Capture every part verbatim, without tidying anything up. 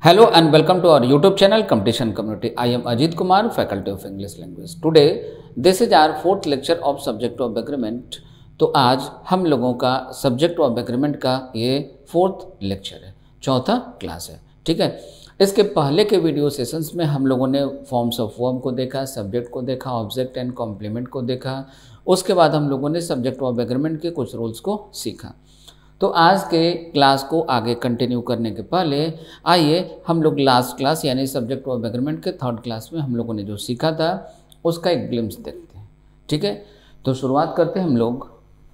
Hello and welcome to our YouTube channel Competition Community. I am Ajit Kumar, Faculty of English Language. Today, this is our fourth lecture of Subject of Agreement. तो आज हम लोगों का Subject of Agreement का ये fourth lecture है, चौथा class है, ठीक है। इसके पहले के वीडियो सेशंस में हम लोगों ने फॉर्म्स ऑफ वर्ब को देखा, सब्जेक्ट को देखा, ऑब्जेक्ट एंड कॉम्प्लीमेंट को देखा। उसके बाद हम लोगों ने सब्जेक्ट ऑफ एग्रीमेंट के कुछ रूल्स को सीखा। तो आज के क्लास को आगे कंटिन्यू करने के पहले आइए हम लोग लास्ट क्लास यानी सब्जेक्ट ऑफ एग्रीमेंट के थर्ड क्लास में हम लोगों ने जो सीखा था उसका एक ग्लिम्स देखते हैं, ठीक है। तो शुरुआत करते हैं हम लोग।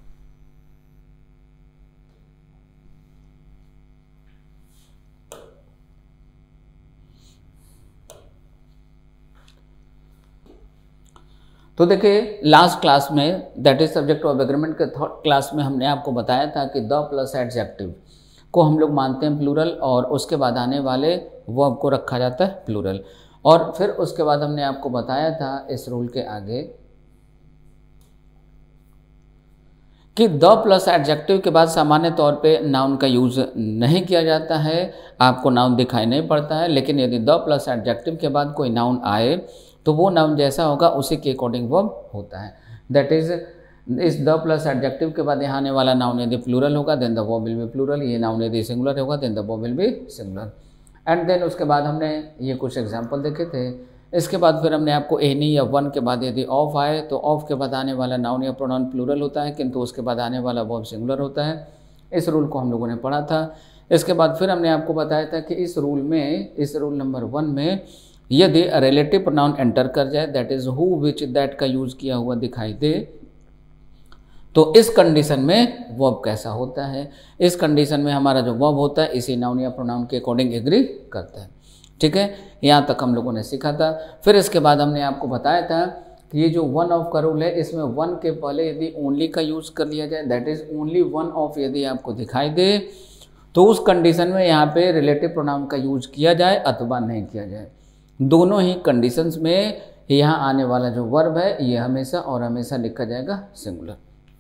तो देखिए लास्ट क्लास में that is subject of agreement के थर्ड क्लास में हमने आपको बताया था कि द प्लस एडजेक्टिव को हम लोग मानते हैं प्लूरल और उसके बाद आने वाले वर्ब को रखा जाता है प्लूरल। और फिर उसके बाद हमने आपको बताया था इस रूल के आगे कि द प्लस एडजेक्टिव के बाद सामान्य तौर पे नाउन का यूज़ नहीं किया जाता है, आपको नाउन दिखाई नहीं पड़ता है। लेकिन यदि द प्लस एडजेक्टिव के बाद कोई नाउन आए तो वो नाउन जैसा होगा उसी के अकॉर्डिंग वर्ब होता है। दैट इज इस द प्लस एडजेक्टिव के बाद यहाँ आने वाला नाउन यदि प्लूरल होगा then the verb will be plural, ये नाउन यदि सिंगुलर होगा then the verb will be singular. And then उसके बाद हमने ये कुछ एग्जांपल देखे थे। इसके बाद फिर हमने आपको एनी या वन के बाद यदि ऑफ आए तो ऑफ के बाद आने वाला नाउन या प्रोनाउन प्लूरल होता है किंतु उसके बाद आने वाला वर्ब सिंगुलर होता है। इस रूल को हम लोगों ने पढ़ा था। इसके बाद फिर हमने आपको बताया था कि इस रूल में इस रूल नंबर वन में यदि रिलेटिव प्रोनाउन एंटर कर जाए that is who which that का यूज किया हुआ दिखाई दे तो इस कंडीशन में वर्ब कैसा होता है। इस कंडीशन में हमारा जो वर्ब होता है इसी नाउन या प्रोनाउन के अकॉर्डिंग एग्री करता है, ठीक है। यहाँ तक हम लोगों ने सीखा था। फिर इसके बाद हमने आपको बताया था कि ये जो वन ऑफ का रूल है इसमें वन के पहले यदि ओनली का यूज कर लिया जाए that is only one of यदि आपको दिखाई दे तो उस कंडीशन में यहाँ पे रिलेटिव प्रोनाउन का यूज किया जाए अथवा नहीं किया जाए। दोनों ही कंडीशंस में यहाँ आने वाला जो वर्ब है ये हमेशा और हमेशा लिखा जाएगा सिंगुलर।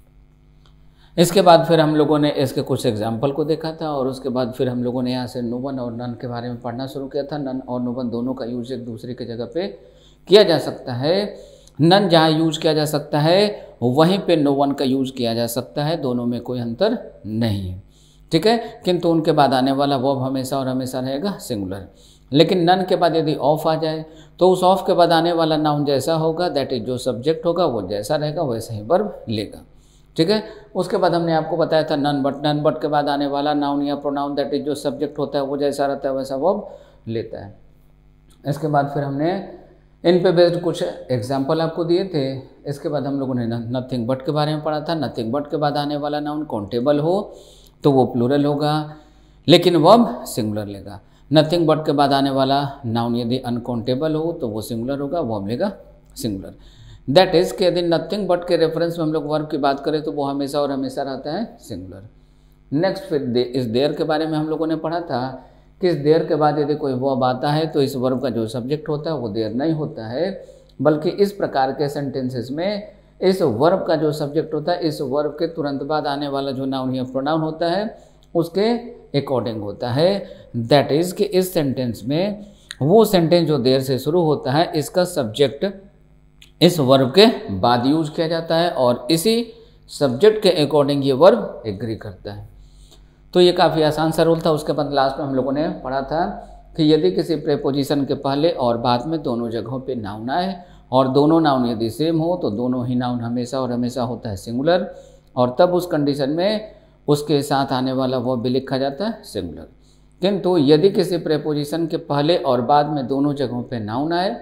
इसके बाद फिर हम लोगों ने इसके कुछ एग्जाम्पल को देखा था और उसके बाद फिर हम लोगों ने यहाँ से नो वन और नन के बारे में पढ़ना शुरू किया था। नन और नो वन दोनों का यूज एक दूसरे की जगह पे किया जा सकता है। नन जहाँ यूज किया जा सकता है वहीं पे नो वन का यूज किया जा सकता है, दोनों में कोई अंतर नहीं है, ठीक है। किंतु उनके बाद आने वाला वर्ब हमेशा और हमेशा रहेगा सिंगुलर। लेकिन नन के बाद यदि ऑफ आ जाए तो उस ऑफ के बाद आने वाला नाउन जैसा होगा दैट इज जो सब्जेक्ट होगा वो जैसा रहेगा वैसा ही वर्ब लेगा, ठीक है। उसके बाद हमने आपको बताया था नन बट नन बट के बाद आने वाला नाउन या प्रोनाउन दैट इज जो सब्जेक्ट होता है वो जैसा रहता है वैसा वर्ब लेता है। इसके बाद फिर हमने इन पे बेस्ड कुछ एग्जाम्पल आपको दिए थे। इसके बाद हम लोगों ने नथिंग बट के बारे में पढ़ा था। नथिंग बट के बाद आने वाला नाउन काउंटेबल हो तो वो प्लूरल होगा लेकिन वर्ब सिंगुलर लेगा। नथिंग बट के बाद आने वाला नाउन यदि अनकाउंटेबल हो तो वो सिंगुलर होगा, वर्ब लेगा सिंगुलर। दैट इज कि यदि नथिंग बट के रेफरेंस में हम लोग वर्ब की बात करें तो वो हमेशा और हमेशा रहता है सिंगुलर। नेक्स्ट फिर इस देयर के बारे में हम लोगों ने पढ़ा था कि इस देयर के बाद यदि कोई वर्ब आता है तो इस वर्ब का जो सब्जेक्ट होता है वो देयर नहीं होता है, बल्कि इस प्रकार के सेंटेंसेस में इस वर्ब का जो सब्जेक्ट होता है इस वर्ब के तुरंत बाद आने वाला जो नाउन या प्रोनाउन होता है उसके अकॉर्डिंग होता है। दैट इज कि इस सेंटेंस में वो सेंटेंस जो देर से शुरू होता है इसका सब्जेक्ट इस वर्ब के बाद यूज किया जाता है और इसी सब्जेक्ट के अकॉर्डिंग ये वर्ब एग्री करता है। तो ये काफ़ी आसान सा रूल था। उसके बाद लास्ट में हम लोगों ने पढ़ा था कि यदि किसी प्रेपोजिशन के पहले और बाद में दोनों जगहों पे नाउन आए और दोनों नाउन यदि सेम हो तो दोनों ही नाउन हमेशा और हमेशा होता है सिंगुलर और तब उस कंडीशन में उसके साथ आने वाला वर्ब भी लिखा जाता है सिंगुलर। किंतु यदि किसी प्रेपोजिशन के पहले और बाद में दोनों जगहों पे नाउन आए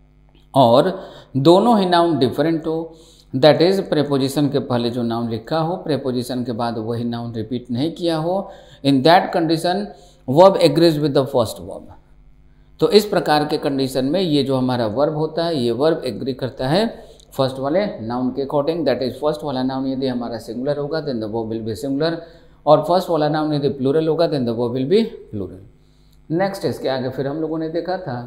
और दोनों ही नाउन डिफरेंट हो दैट इज प्रेपोजिशन के पहले जो नाउन लिखा हो प्रेपोजिशन के बाद वही नाउन रिपीट नहीं किया हो, in that condition verb agrees with the first verb. तो इस प्रकार के कंडीशन में ये जो हमारा वर्ब होता है ये वर्ब एग्री करता है फर्स्ट वाले नाउन के अकॉर्डिंग। दैट इज फर्स्ट वाला नाउन यदि हमारा सिंगुलर होगा then the verb will be singular और फर्स्ट वाला नाउन यदि प्लूरल होगा then the verb will be plural. Next इसके आगे फिर हम लोगों ने देखा था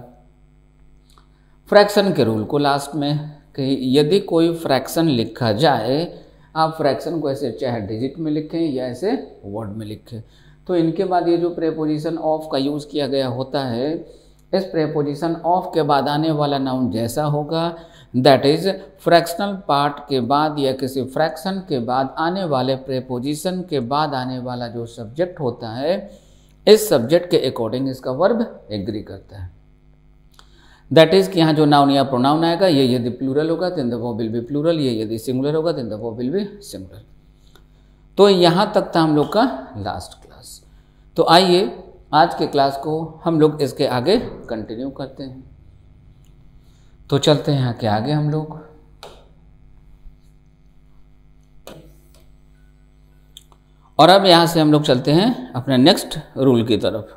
फ्रैक्शन के रूल को लास्ट में कि यदि कोई फ्रैक्शन लिखा जाए, आप फ्रैक्शन को ऐसे चाहे डिजिट में लिखें या ऐसे वर्ड में लिखें, तो इनके बाद ये जो प्रेपोजिशन ऑफ का यूज़ किया गया होता है, इस प्रेपोजिशन ऑफ के बाद आने वाला नाउन जैसा होगा, दैट इज फ्रैक्शनल पार्ट के बाद या किसी फ्रैक्शन के बाद आने वाले प्रेपोजिशन के बाद आने वाला जो सब्जेक्ट होता है, इस सब्जेक्ट के अकॉर्डिंग इसका वर्ब एग्री करता है। दैट इज कि यहाँ जो नाउन या प्रोनाउन आएगा, ये यदि प्लूरल होगा then the verb will be plural, ये यदि सिंगुलर होगा then the verb will be singular. तो यहाँ तक था हम लोग का लास्ट क्लास। तो आइए आज के क्लास को हम लोग इसके आगे कंटिन्यू करते हैं। तो चलते हैं यहाँ के आगे हम लोग। और अब यहाँ से हम लोग चलते हैं अपने नेक्स्ट रूल की तरफ।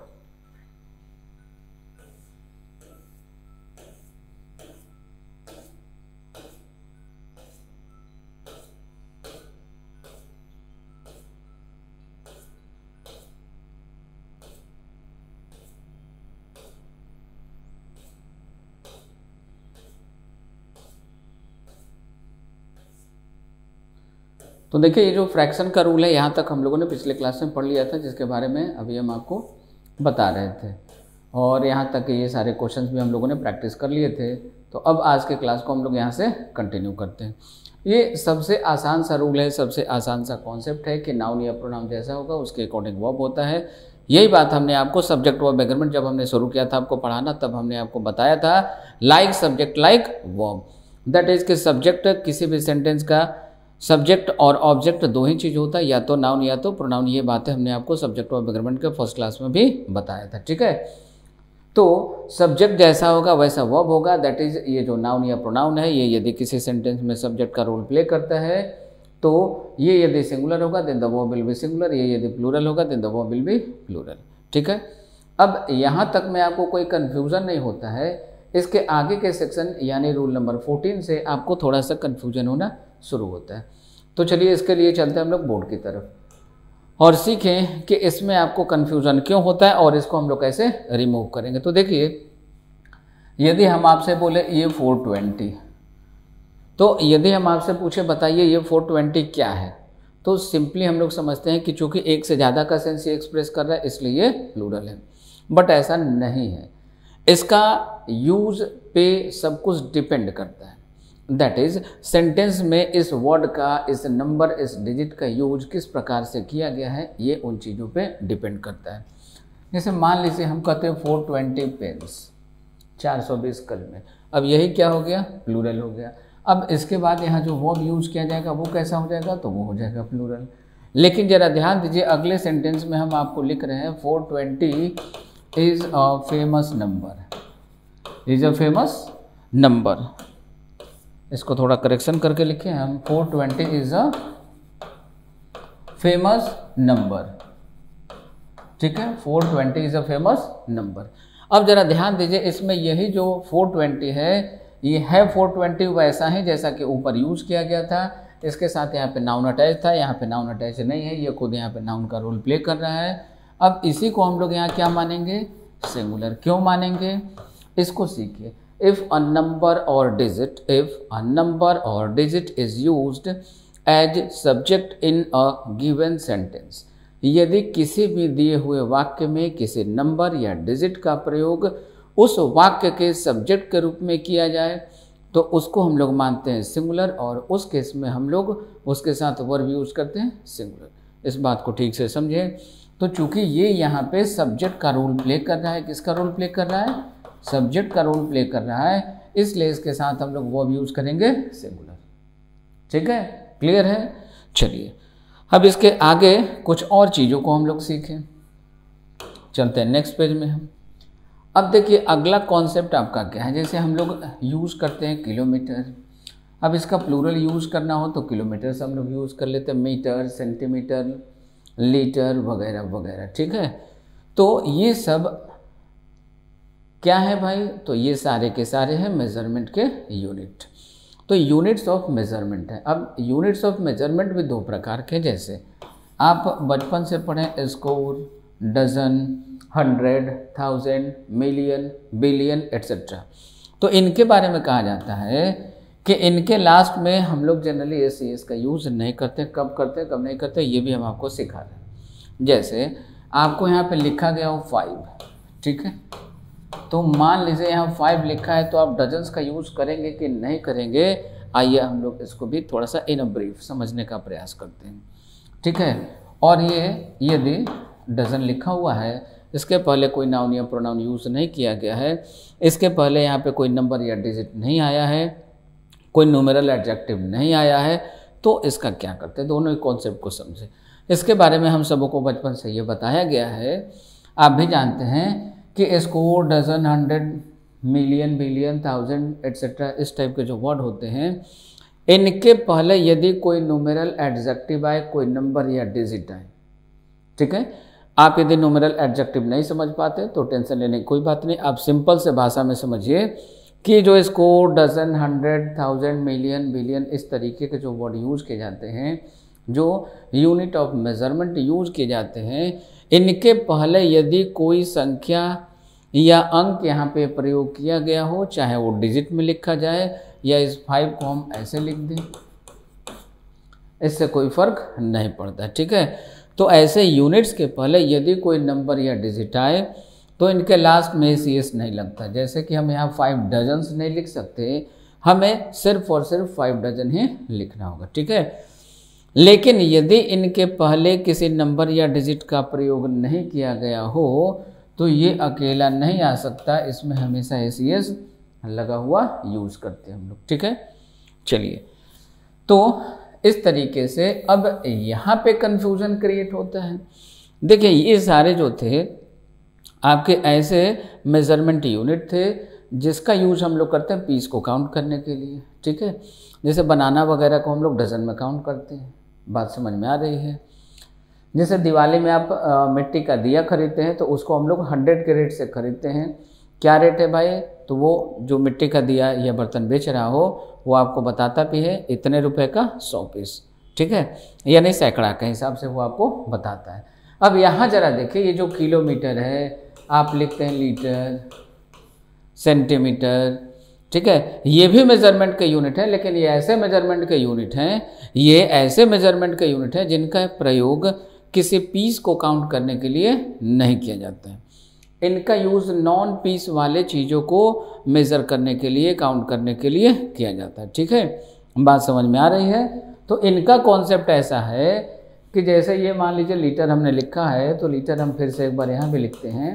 तो देखिए, ये जो फ्रैक्शन का रूल है, यहाँ तक हम लोगों ने पिछले क्लास में पढ़ लिया था, जिसके बारे में अभी हम आपको बता रहे थे, और यहाँ तक ये सारे क्वेश्चंस भी हम लोगों ने प्रैक्टिस कर लिए थे। तो अब आज के क्लास को हम लोग यहाँ से कंटिन्यू करते हैं। ये सबसे आसान सा रूल है, सबसे आसान सा कॉन्सेप्ट है कि नाउन या प्रोनाउन जैसा होगा उसके अकॉर्डिंग वर्ब होता है। यही बात हमने आपको सब्जेक्ट वर्ब एग्रीमेंट जब हमने शुरू किया था आपको पढ़ाना, तब हमने आपको बताया था like subject like verb, that is कि सब्जेक्ट किसी भी सेंटेंस का सब्जेक्ट और ऑब्जेक्ट दो ही चीज़ होता है, या तो नाउन या तो प्रोनाउन। ये बातें हमने आपको सब्जेक्ट वर्ब एग्रीमेंट के फर्स्ट क्लास में भी बताया था, ठीक है। तो सब्जेक्ट जैसा होगा वैसा वर्ब होगा, दैट इज ये जो नाउन या प्रोनाउन है, ये यदि किसी सेंटेंस में सब्जेक्ट का रोल प्ले करता है तो ये यदि सिंगुलर होगा then the verb will be singular, ये यदि प्लूरल होगा then the verb will be plural, ठीक है। अब यहाँ तक में आपको कोई कन्फ्यूज़न नहीं होता है। इसके आगे के सेक्शन यानी रूल नंबर फोर्टीन से आपको थोड़ा सा कन्फ्यूजन होना शुरू होता है। तो चलिए इसके लिए चलते हैं हम लोग बोर्ड की तरफ और सीखें कि इसमें आपको कन्फ्यूज़न क्यों होता है और इसको हम लोग कैसे रिमूव करेंगे। तो देखिए, यदि हम आपसे बोले ये फोर ट्वेंटी, तो यदि हम आपसे पूछे बताइए ये फोर ट्वेंटी क्या है, तो सिंपली हम लोग समझते हैं कि चूंकि एक से ज़्यादा का सेंस ये एक्सप्रेस कर रहा है इसलिए ये प्लूरल है, बट ऐसा नहीं है। इसका यूज़ पे सब कुछ डिपेंड करता है, दैट इज सेंटेंस में इस वर्ड का, इस नंबर, इस डिजिट का यूज किस प्रकार से किया गया है, ये उन चीज़ों पे डिपेंड करता है। जैसे मान लीजिए हम कहते हैं फोर ट्वेंटी पेन्स, चार सौ बीस कलमें, अब यही क्या हो गया, प्लूरल हो गया। अब इसके बाद यहाँ जो वर्ब यूज किया जाएगा वो कैसा हो जाएगा, तो वो हो जाएगा प्लूरल। लेकिन जरा ध्यान दीजिए, अगले सेंटेंस में हम आपको लिख रहे हैं four twenty is a famous number, is a famous number. इसको थोड़ा करेक्शन करके लिखे हम, four twenty is a famous number, ठीक है, four twenty is a famous number. अब जरा ध्यान दीजिए, इसमें यही जो फोर ट्वेंटी है ये है फोर ट्वेंटी वैसा ही जैसा कि ऊपर यूज किया गया था। इसके साथ यहाँ पे नाउन अटैच था, यहाँ पे नाउन अटैच नहीं है, ये खुद यहाँ पे नाउन का रोल प्ले कर रहा है। अब इसी को हम लोग यहाँ क्या मानेंगे, सिंगुलर। क्यों मानेंगे, इसको सीखिए। If a number or digit, if a number or digit is used as subject in a given sentence, यदि किसी भी दिए हुए वाक्य में किसी नंबर या डिजिट का प्रयोग उस वाक्य के सब्जेक्ट के रूप में किया जाए तो उसको हम लोग मानते हैं सिंगुलर, और उस केस में हम लोग उसके साथ वर्ब यूज करते हैं सिंगुलर। इस बात को ठीक से समझें। तो चूंकि ये यहाँ पे सब्जेक्ट का रोल प्ले कर रहा है, किसका रोल प्ले कर रहा है, सब्जेक्ट का रोल प्ले कर रहा है, इसलिए इसके साथ हम लोग वर्ब यूज करेंगे सिंगुलर, ठीक है, क्लियर है। चलिए अब इसके आगे कुछ और चीज़ों को हम लोग सीखें, चलते हैं नेक्स्ट पेज में हम। अब देखिए अगला कॉन्सेप्ट आपका क्या है, जैसे हम लोग यूज़ करते हैं किलोमीटर। अब इसका प्लूरल यूज़ करना हो तो किलोमीटर से हम लोग यूज़ कर लेते हैं, मीटर, सेंटीमीटर, लीटर वगैरह वगैरह, ठीक है। तो ये सब क्या है भाई, तो ये सारे के सारे हैं मेजरमेंट के यूनिट। तो यूनिट्स ऑफ मेजरमेंट है। अब यूनिट्स ऑफ मेजरमेंट भी दो प्रकार के, जैसे आप बचपन से पढ़ें score, dozen, hundred, thousand, million, billion etcetera. तो इनके बारे में कहा जाता है कि इनके लास्ट में हम लोग जनरली एस सी एस का यूज़ नहीं करते। कब करते कब नहीं करते ये भी हम आपको सिखा रहे हैं। जैसे आपको यहाँ पे लिखा गया हो फाइव, ठीक है, तो मान लीजिए यहाँ फाइव लिखा है तो आप डजन्स का यूज़ करेंगे कि नहीं करेंगे, आइए हम लोग इसको भी थोड़ा सा इन अ ब्रीफ समझने का प्रयास करते हैं, ठीक है। और ये यदि डजन लिखा हुआ है, इसके पहले कोई नाउन या प्रोनाउन यूज़ नहीं किया गया है, इसके पहले यहाँ पे कोई नंबर या डिजिट नहीं आया है, कोई न्यूमेरल एडजेक्टिव नहीं आया है, तो इसका क्या करते हैं, दोनों ही कॉन्सेप्ट को समझे। इसके बारे में हम सबों को बचपन से ये बताया गया है, आप भी जानते हैं कि score, dozen, hundred, million, billion, thousand etcetera, इस टाइप के जो वर्ड होते हैं, इनके पहले यदि कोई न्यूमेरल एडजेक्टिव आए, कोई नंबर या डिजिट आए, ठीक है। आप यदि न्यूमेरल एडजेक्टिव नहीं समझ पाते तो टेंशन लेने की कोई बात नहीं, आप सिंपल से भाषा में समझिए कि जो score, dozen, hundred, thousand, million, billion, इस तरीके के जो वर्ड यूज़ किए जाते हैं, जो यूनिट ऑफ मेजरमेंट यूज़ किए जाते हैं, इनके पहले यदि कोई संख्या या अंक यहाँ पे प्रयोग किया गया हो, चाहे वो डिजिट में लिखा जाए या इस फाइव को हम ऐसे लिख दें, इससे कोई फर्क नहीं पड़ता, ठीक है। तो ऐसे यूनिट्स के पहले यदि कोई नंबर या डिजिट आए तो इनके लास्ट में सी एस नहीं लगता। जैसे कि हम यहाँ फाइव डजन्स नहीं लिख सकते, हमें सिर्फ और सिर्फ फाइव डजन ही लिखना होगा, ठीक है। लेकिन यदि इनके पहले किसी नंबर या डिजिट का प्रयोग नहीं किया गया हो तो ये अकेला नहीं आ सकता, इसमें हमेशा ए सी एस लगा हुआ यूज़ करते हैं हम लोग, ठीक है। चलिए, तो इस तरीके से अब यहाँ पे कंफ्यूजन क्रिएट होता है। देखिए, ये सारे जो थे आपके ऐसे मेजरमेंट यूनिट थे जिसका यूज हम लोग करते हैं पीस को काउंट करने के लिए, ठीक है। जैसे बनाना वगैरह को हम लोग डजन में काउंट करते हैं, बात समझ में आ रही है। जैसे दिवाली में आप आ, मिट्टी का दिया खरीदते हैं तो उसको हम लोग हंड्रेड के रेट से खरीदते हैं। क्या रेट है भाई? तो वो जो मिट्टी का दिया या बर्तन बेच रहा हो वो आपको बताता भी है इतने रुपए का सौ पीस, ठीक है, यानी सैकड़ा के हिसाब से वो आपको बताता है। अब यहाँ जरा देखिए, ये जो किलोमीटर है आप लिखते हैं लीटर, सेंटीमीटर, ठीक है, ये भी मेजरमेंट के यूनिट है, लेकिन ये ऐसे मेजरमेंट के यूनिट हैं, ये ऐसे मेजरमेंट के यूनिट हैं जिनका प्रयोग किसी पीस को काउंट करने के लिए नहीं किया जाता है। इनका यूज़ नॉन पीस वाले चीज़ों को मेज़र करने के लिए, काउंट करने के लिए किया जाता है, ठीक है। बात समझ में आ रही है? तो इनका कॉन्सेप्ट ऐसा है कि जैसे ये मान लीजिए लीटर हमने लिखा है, तो लीटर हम फिर से एक बार यहाँ भी लिखते हैं।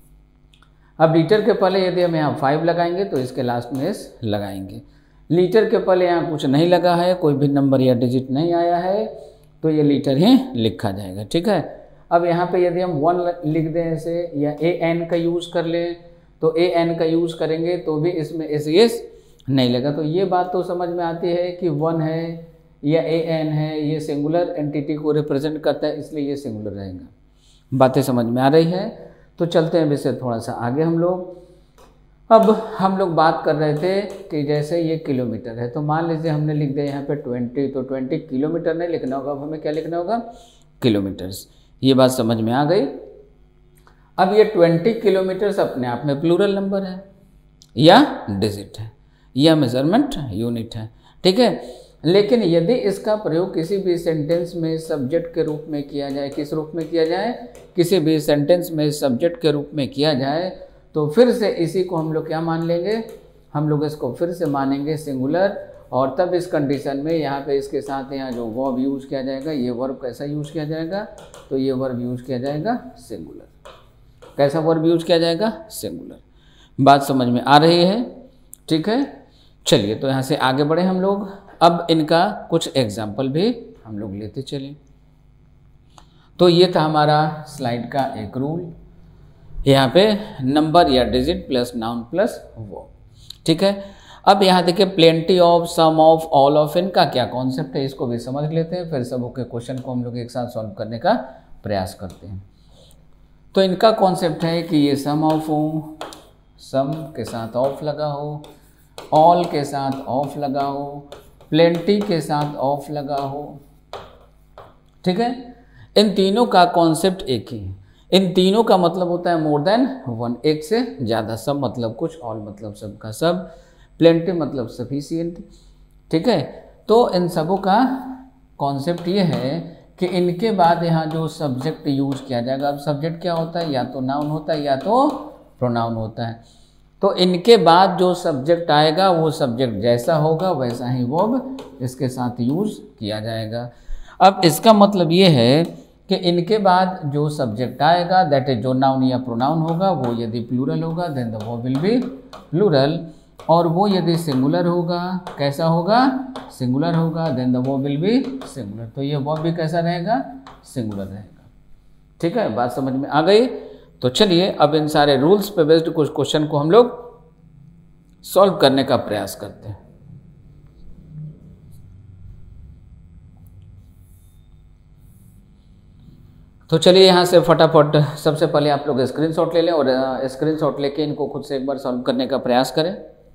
अब लीटर के पहले यदि हम यहाँ फाइव लगाएंगे तो इसके लास्ट में एस लगाएंगे। लीटर के पहले यहाँ कुछ नहीं लगा है, कोई भी नंबर या डिजिट नहीं आया है, तो ये लीटर ही लिखा जाएगा, ठीक है। अब यहाँ पे यदि हम वन लिख दें ऐसे, या ए एन का यूज़ कर लें, तो ए एन का यूज़ करेंगे तो भी इसमें एस एस नहीं लगा। तो ये बात तो समझ में आती है कि वन है या ए एन है, ये सिंगुलर एंटिटी को रिप्रेजेंट करता है, इसलिए ये सिंगुलर रहेगा। बातें समझ में आ रही है? तो चलते हैं वैसे थोड़ा सा आगे हम लोग। अब हम लोग बात कर रहे थे कि जैसे ये किलोमीटर है, तो मान लीजिए हमने लिख दिया यहाँ पे ट्वेंटी, तो ट्वेंटी किलोमीटर नहीं लिखना होगा, अब हमें क्या लिखना होगा? किलोमीटर्स। ये बात समझ में आ गई? अब ये ट्वेंटी किलोमीटर्स अपने आप में प्लूरल नंबर है या डिजिट है या मेजरमेंट यूनिट है, ठीक है। लेकिन यदि इसका प्रयोग किसी भी सेंटेंस में सब्जेक्ट के रूप में किया जाए, किस रूप में किया जाए? किसी भी सेंटेंस में सब्जेक्ट के रूप में किया जाए, तो फिर से इसी को हम लोग क्या मान लेंगे? हम लोग इसको फिर से मानेंगे सिंगुलर। और तब इस कंडीशन में यहाँ पे इसके साथ यहाँ जो वर्ब यूज़ किया जाएगा, ये वर्ब कैसा यूज़ किया जाएगा? तो ये वर्ब यूज़ किया जाएगा सिंगुलर। कैसा वर्ब यूज़ किया जाएगा? सिंगुलर। बात समझ में आ रही है? ठीक है, चलिए तो यहाँ से आगे बढ़े हम लोग। अब इनका कुछ एग्जाम्पल भी हम लोग लेते चलें। तो ये था हमारा स्लाइड का एक रूल, यहाँ पे नंबर या डिजिट प्लस नाउन प्लस वो, ठीक है। अब यहाँ देखिए, plenty of, some of, all of, इनका क्या कॉन्सेप्ट है इसको भी समझ लेते हैं, फिर सब के क्वेश्चन को हम लोग एक साथ सॉल्व करने का प्रयास करते हैं। तो इनका कॉन्सेप्ट है कि ये सम ऑफ हो, सम के साथ ऑफ लगा हो, ऑल के साथ ऑफ लगा हो, प्लेंटी के साथ ऑफ लगा हो, ठीक है। इन तीनों का कॉन्सेप्ट एक ही है। इन तीनों का मतलब होता है मोर देन वन, एक से ज़्यादा। सब मतलब कुछ, ऑल मतलब सब का सब, प्लेंटी मतलब सफिशिएंट, ठीक है। तो इन सबों का कॉन्सेप्ट ये है कि इनके बाद यहाँ जो सब्जेक्ट यूज किया जाएगा, अब सब्जेक्ट क्या होता है, या तो नाउन होता है या तो प्रोनाउन होता है। तो इनके बाद जो सब्जेक्ट आएगा वो सब्जेक्ट जैसा होगा वैसा ही वर्ब इसके साथ यूज किया जाएगा। अब इसका मतलब ये है कि इनके बाद जो सब्जेक्ट आएगा दैट इज जो नाउन या प्रोनाउन होगा वो यदि प्लूरल होगा then the verb will be plural, और वो यदि सिंगुलर होगा, कैसा होगा, सिंगुलर होगा, then the verb will be singular. तो ये वर्ब भी कैसा रहेगा, सिंगुलर रहेगा। ठीक है, बात समझ में आ गई। तो चलिए अब इन सारे रूल्स पे बेस्ड कुछ क्वेश्चन को हम लोग सॉल्व करने का प्रयास करते हैं। तो चलिए यहाँ से फटाफट सबसे पहले आप लोग स्क्रीनशॉट ले लें और स्क्रीनशॉट लेके इनको खुद से एक बार सॉल्व करने का प्रयास करें।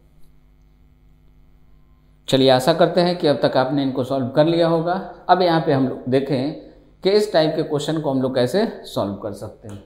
चलिए आशा करते हैं कि अब तक आपने इनको सॉल्व कर लिया होगा। अब यहाँ पे हम लोग देखें कि इस टाइप के क्वेश्चन को हम लोग कैसे सॉल्व कर सकते हैं।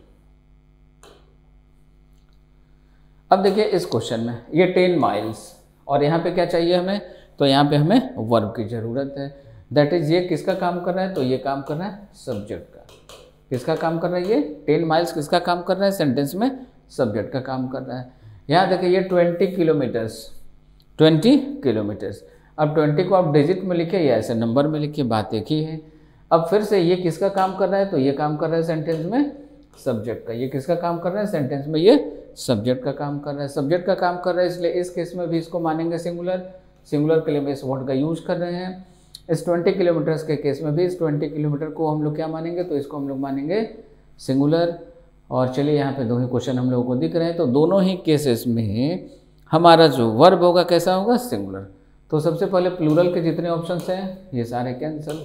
अब देखिए इस क्वेश्चन में ये टेन माइल्स और यहाँ पे क्या चाहिए हमें, तो यहाँ पे हमें वर्ब की ज़रूरत है। दैट इज ये किसका काम कर रहा है, तो ये काम कर रहा है सब्जेक्ट का। किसका काम कर रहा है, ये टेन माइल्स किसका काम कर रहा है, सेंटेंस में सब्जेक्ट का काम कर रहा है। यहाँ देखिए ये ट्वेंटी किलोमीटर्स, ट्वेंटी किलोमीटर्स। अब ट्वेंटी को आप डिजिट में लिखे या ऐसे नंबर में लिखिए, बात एक ही है। अब फिर से ये किसका काम कर रहा है, तो ये काम कर रहा है सेंटेंस में सब्जेक्ट का। ये किसका काम कर रहा है, सेंटेंस में ये सब्जेक्ट का काम कर रहा है। सब्जेक्ट का काम कर रहा है इसलिए इस केस में भी इसको मानेंगे सिंगुलर। सिंगुलर के लिए हम इस वर्ड का यूज कर रहे हैं। इस ट्वेंटी किलोमीटर्स के केस में भी इस ट्वेंटी किलोमीटर को हम लोग क्या मानेंगे, तो इसको हम लोग मानेंगे सिंगुलर। और चलिए यहाँ पे दो ही क्वेश्चन हम लोगों को दिख रहे हैं, तो दोनों ही केसेस में हमारा जो वर्ब होगा कैसा होगा, सिंगुलर। तो सबसे पहले प्लूरल के जितने ऑप्शंस हैं ये सारे कैंसिल।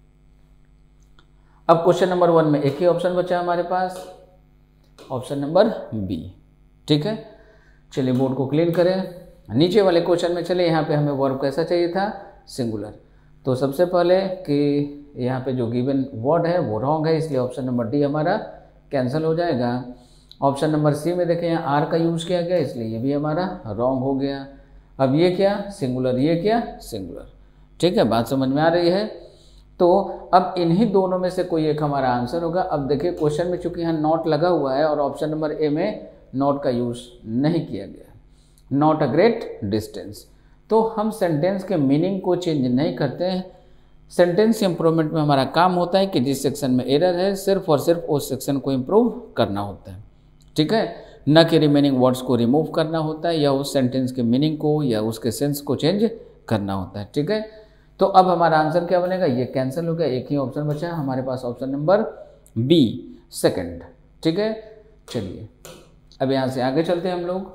अब क्वेश्चन नंबर वन में एक ही ऑप्शन बचा हमारे पास, ऑप्शन नंबर बी। ठीक है, चलिए बोर्ड को क्लीन करें। नीचे वाले क्वेश्चन में चलिए यहाँ पे हमें वर्ब कैसा चाहिए था, सिंगुलर। तो सबसे पहले कि यहाँ पे जो गिवन वर्ड है वो रॉन्ग है, इसलिए ऑप्शन नंबर डी हमारा कैंसिल हो जाएगा। ऑप्शन नंबर सी में देखें यहाँ आर का यूज़ किया गया, इसलिए ये भी हमारा रॉन्ग हो गया। अब ये क्या, सिंगुलर, ये क्या, सिंगुलर। ठीक है, बात समझ में आ रही है। तो अब इन्हीं दोनों में से कोई एक हमारा आंसर होगा। अब देखिए क्वेश्चन में चूंकि यहाँ नॉट लगा हुआ है और ऑप्शन नंबर ए में नॉट का यूज़ नहीं किया गया, नॉट अ ग्रेट डिस्टेंस, तो हम सेंटेंस के मीनिंग को चेंज नहीं करते हैं। सेंटेंस इम्प्रूवमेंट में हमारा काम होता है कि जिस सेक्शन में एरर है सिर्फ और सिर्फ उस सेक्शन को इम्प्रूव करना होता है। ठीक है, न कि रिमेनिंग वर्ड्स को रिमूव करना होता है या उस सेंटेंस के मीनिंग को या उसके सेंस को चेंज करना होता है। ठीक है, तो अब हमारा आंसर क्या बनेगा, ये कैंसिल हो गया, एक ही ऑप्शन बचा है हमारे पास, ऑप्शन नंबर बी सेकंड। ठीक है, चलिए अब यहाँ से आगे चलते हैं हम लोग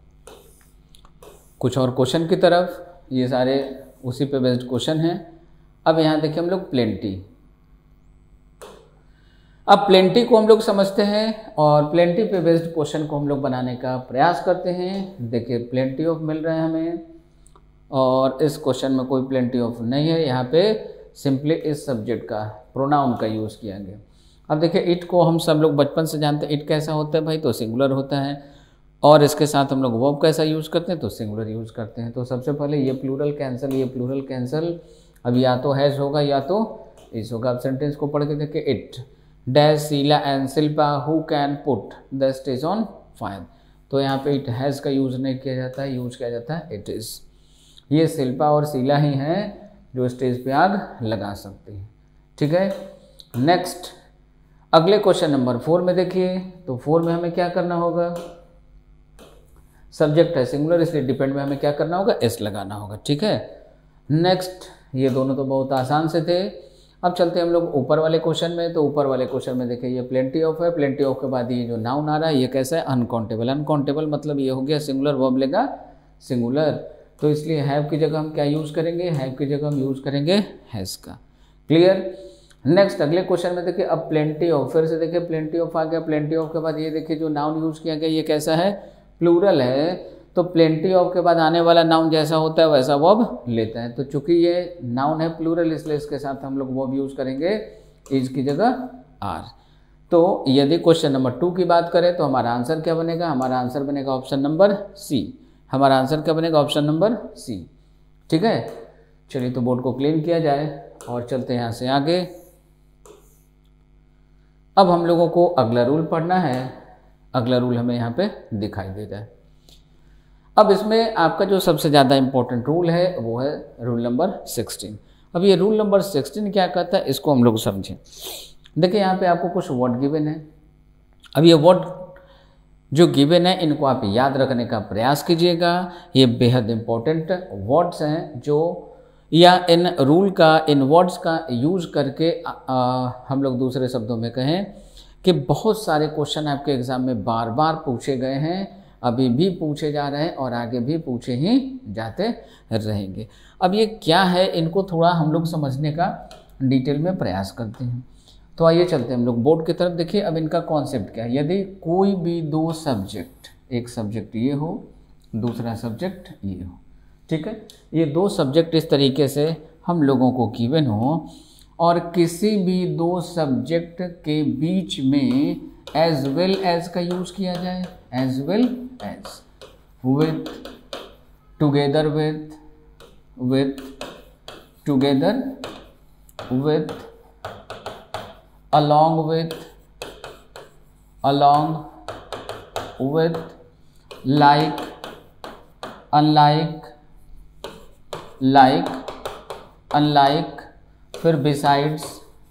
कुछ और क्वेश्चन की तरफ। ये सारे उसी पे बेस्ड क्वेश्चन हैं। अब यहाँ देखिए हम लोग प्लेंटी। अब प्लेंटी को हम लोग समझते हैं और प्लेंटी पे बेस्ड क्वेश्चन को हम लोग बनाने का प्रयास करते हैं। देखिए प्लेंटी ऑफ मिल रहा है हमें और इस क्वेश्चन में कोई प्लेंटी ऑफ नहीं है, यहाँ पे सिंपली इस सब्जेक्ट का प्रोनाउन का यूज़ किया गया। अब देखिए इट को हम सब लोग बचपन से जानते हैं, इट कैसा होता है भाई, तो सिंगुलर होता है। और इसके साथ हम लोग वर्ब कैसा यूज़ करते हैं, तो सिंगुलर यूज़ करते हैं। तो सबसे पहले ये प्लूरल कैंसिल, ये प्लूरल कैंसिल। अब या तो हैज़ होगा या तो इस होगा। अब सेंटेंस को पढ़ के देखिए, it dash Sheela and Shilpa who can put the stage on fire. तो यहाँ पे इट हैज़ का यूज़ नहीं किया जाता है, यूज़ किया जाता है इट इज़। ये शिल्पा और शीला ही हैं जो स्टेज पे आग लगा सकती हैं। ठीक है, नेक्स्ट अगले क्वेश्चन नंबर फोर में देखिए। तो फोर में हमें क्या करना होगा, सब्जेक्ट है सिंगुलर इसलिए डिपेंड में हमें क्या करना होगा, एस लगाना होगा। ठीक है, नेक्स्ट ये दोनों तो बहुत आसान से थे। अब चलते हैं हम लोग ऊपर वाले क्वेश्चन में। तो ऊपर वाले क्वेश्चन में देखिए ये प्लेंटी ऑफ है, प्लेंटी ऑफ के बाद ये जो नाउन आ रहा है ये कैसा है, अनकाउंटेबल। अनकाउंटेबल मतलब ये हो गया सिंगुलर, वर्ब लेगा सिंगुलर, तो इसलिए हैव की जगह हम क्या यूज़ करेंगे, हैव की जगह हम यूज़ करेंगे हैज़ का। क्लियर। नेक्स्ट अगले क्वेश्चन में देखिए, अब प्लेंटी ऑफ, फिर से देखिए प्लेंटी ऑफ आ गया। प्लेंटी ऑफ के बाद ये देखिए जो नाउन यूज़ किया गया ये कैसा है, प्लूरल है। तो प्लेंटी ऑफ के बाद आने वाला नाउन जैसा होता है वैसा वर्ब लेता है। तो चूंकि ये नाउन है प्लूरल इसलिए इसके साथ हम लोग वर्ब यूज़ करेंगे इज की जगह आर। तो यदि क्वेश्चन नंबर टू की बात करें तो हमारा आंसर क्या बनेगा, हमारा आंसर बनेगा ऑप्शन नंबर सी। हमारा आंसर क्या बनेगा, ऑप्शन नंबर सी। ठीक है, चलिए तो बोर्ड को क्लीन किया जाए और चलते हैं यहाँ से आगे। अब हम लोगों को अगला रूल पढ़ना है। अगला रूल हमें यहाँ पे दिखाई दे रहा है। अब इसमें आपका जो सबसे ज़्यादा इम्पोर्टेंट रूल है वो है रूल नंबर सिक्सटीन। अब ये रूल नंबर सिक्सटीन क्या कहता है, इसको हम लोग समझें। देखिए यहाँ पे आपको कुछ वर्ड गिवन है। अब ये वर्ड जो गिवन है इनको आप याद रखने का प्रयास कीजिएगा। ये बेहद इम्पोर्टेंट वर्ड्स हैं जो, या इन रूल का, इन वर्ड्स का यूज़ करके आ, आ, हम लोग दूसरे शब्दों में कहें कि बहुत सारे क्वेश्चन आपके एग्ज़ाम में बार बार पूछे गए हैं, अभी भी पूछे जा रहे हैं और आगे भी पूछे ही जाते रहेंगे। अब ये क्या है, इनको थोड़ा हम लोग समझने का डिटेल में प्रयास करते हैं। तो आइए चलते हैं हम लोग बोर्ड की तरफ। देखिए अब इनका कॉन्सेप्ट क्या है। यदि कोई भी दो सब्जेक्ट, एक सब्जेक्ट ये हो, दूसरा सब्जेक्ट ये हो, ठीक है, ये दो सब्जेक्ट इस तरीके से हम लोगों को गिवन हो और किसी भी दो सब्जेक्ट के बीच में एज वेल एज का यूज़ किया जाए, as well as, with, together with, with, together with, along with, along with, like, unlike, like, unlike, फिर besides,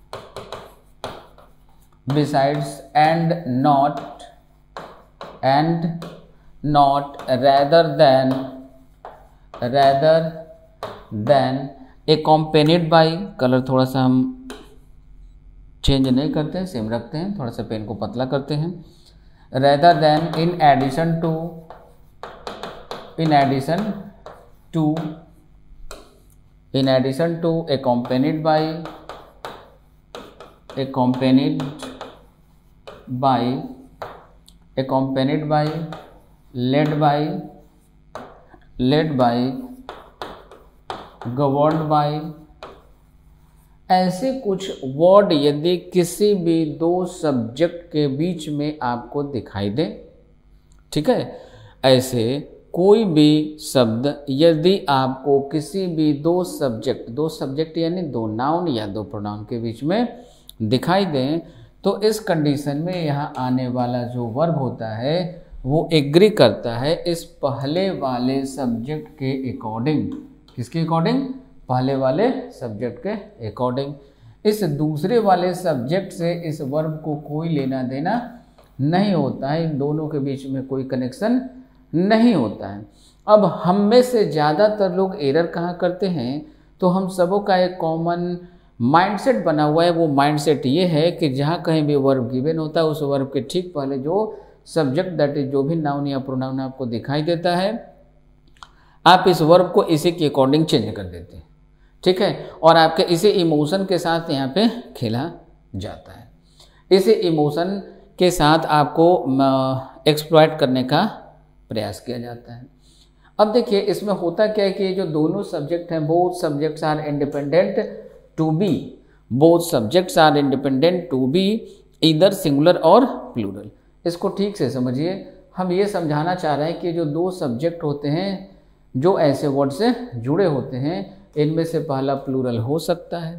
besides, and not, and not, rather than, rather than, accompanied by, colour थोड़ा सा हम change नहीं करते हैं, same रखते हैं, थोड़ा सा पेन को पतला करते हैं। Rather than, in addition to, in addition to, in addition to, accompanied by, accompanied by, accompanied by, led by, led by, governed by, ऐसे कुछ वर्ड यदि किसी भी दो सब्जेक्ट के बीच में आपको दिखाई दे, ठीक है, ऐसे कोई भी शब्द यदि आपको किसी भी दो सब्जेक्ट, दो सब्जेक्ट यानी दो नाउन या दो प्रोनाउन के बीच में दिखाई दें, तो इस कंडीशन में यहाँ आने वाला जो वर्ब होता है वो एग्री करता है इस पहले वाले सब्जेक्ट के अकॉर्डिंग। किसके अकॉर्डिंग? पहले वाले सब्जेक्ट के अकॉर्डिंग। इस दूसरे वाले सब्जेक्ट से इस वर्ब को कोई लेना देना नहीं होता है, इन दोनों के बीच में कोई कनेक्शन नहीं होता है। अब हम में से ज़्यादातर लोग एरर कहाँ करते हैं, तो हम सबों का एक कॉमन माइंडसेट बना हुआ है। वो माइंडसेट ये है कि जहाँ कहीं भी वर्ब गिवन होता है उस वर्ब के ठीक पहले जो सब्जेक्ट, दैट इज जो भी नाउन या प्रोनाउन आपको दिखाई देता है, आप इस वर्ब को इसी के अकॉर्डिंग चेंज कर देते हैं, ठीक है, और आपके इसी इमोशन के साथ यहाँ पे खेला जाता है। इसी इमोशन के साथ आपको एक्सप्लॉइट करने का प्रयास किया जाता है। अब देखिए इसमें होता क्या है कि ये जो दोनों सब्जेक्ट हैं, both subjects are independent to be, both subjects are independent to be इधर सिंगुलर और प्लूरल। इसको ठीक से समझिए, हम ये समझाना चाह रहे हैं कि जो दो सब्जेक्ट होते हैं जो ऐसे वर्ड से जुड़े होते हैं, इनमें से पहला प्लूरल हो सकता है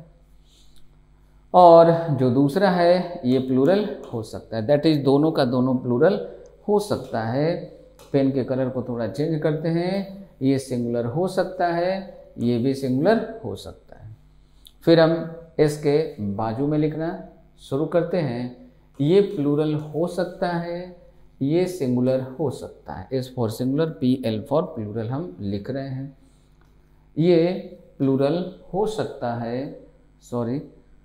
और जो दूसरा है ये प्लूरल हो सकता है, दैट इज दोनों का दोनों प्लूरल हो सकता है। पेन के कलर को थोड़ा चेंज करते हैं, ये सिंगुलर हो सकता है, ये भी सिंगुलर हो सकता है। फिर हम इसके बाजू में लिखना शुरू करते हैं, ये प्लूरल हो सकता है, ये सिंगुलर हो सकता है। S for singular, P L for plural हम लिख रहे हैं। ये प्लूरल हो सकता है, सॉरी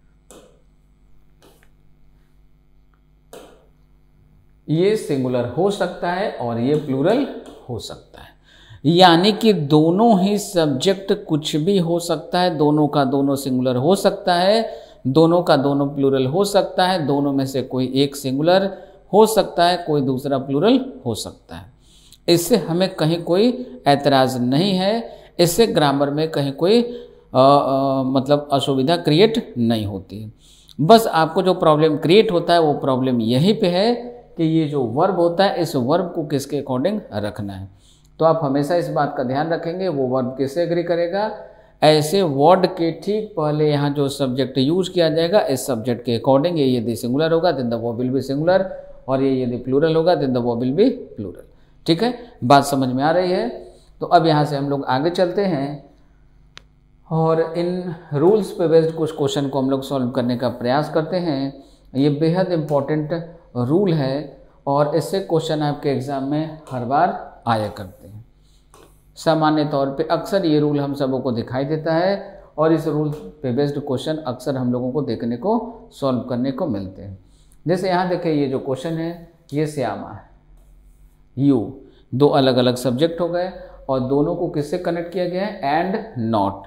ये सिंगुलर हो सकता है और ये प्लूरल हो सकता है। यानी कि दोनों ही सब्जेक्ट कुछ भी हो सकता है, दोनों का दोनों सिंगुलर हो सकता है, दोनों का दोनों प्लूरल हो सकता है, दोनों में से कोई एक सिंगुलर हो सकता है, कोई दूसरा प्लूरल हो सकता है। इससे हमें कहीं कोई ऐतराज़ नहीं है, इससे ग्रामर में कहीं कोई आ, आ, मतलब असुविधा क्रिएट नहीं होती। बस आपको जो प्रॉब्लम क्रिएट होता है वो प्रॉब्लम यहीं पे है कि ये जो वर्ब होता है इस वर्ब को किसके अकॉर्डिंग रखना है। तो आप हमेशा इस बात का ध्यान रखेंगे वो वर्ब किससे एग्री करेगा, ऐसे वर्ड के ठीक पहले यहाँ जो सब्जेक्ट यूज किया जाएगा इस सब्जेक्ट के अकॉर्डिंग, ये यदि सिंगुलर होगा then the verb will be singular, और ये यदि प्लूरल होगा then the verb will be plural. ठीक है, बात समझ में आ रही है। तो अब यहाँ से हम लोग आगे चलते हैं और इन रूल्स पे बेस्ड कुछ क्वेश्चन को हम लोग सॉल्व करने का प्रयास करते हैं। ये बेहद इम्पॉर्टेंट रूल है और इससे क्वेश्चन आपके एग्ज़ाम में हर बार आया करते हैं। सामान्य तौर पे अक्सर ये रूल हम सबों को दिखाई देता है और इस रूल पे बेस्ड क्वेश्चन अक्सर हम लोगों को देखने को सॉल्व करने को मिलते हैं। जैसे यहाँ देखिए ये जो क्वेश्चन है ये श्यामा है, यू, दो अलग अलग सब्जेक्ट हो गए और दोनों को किससे कनेक्ट किया गया है, एंड नॉट।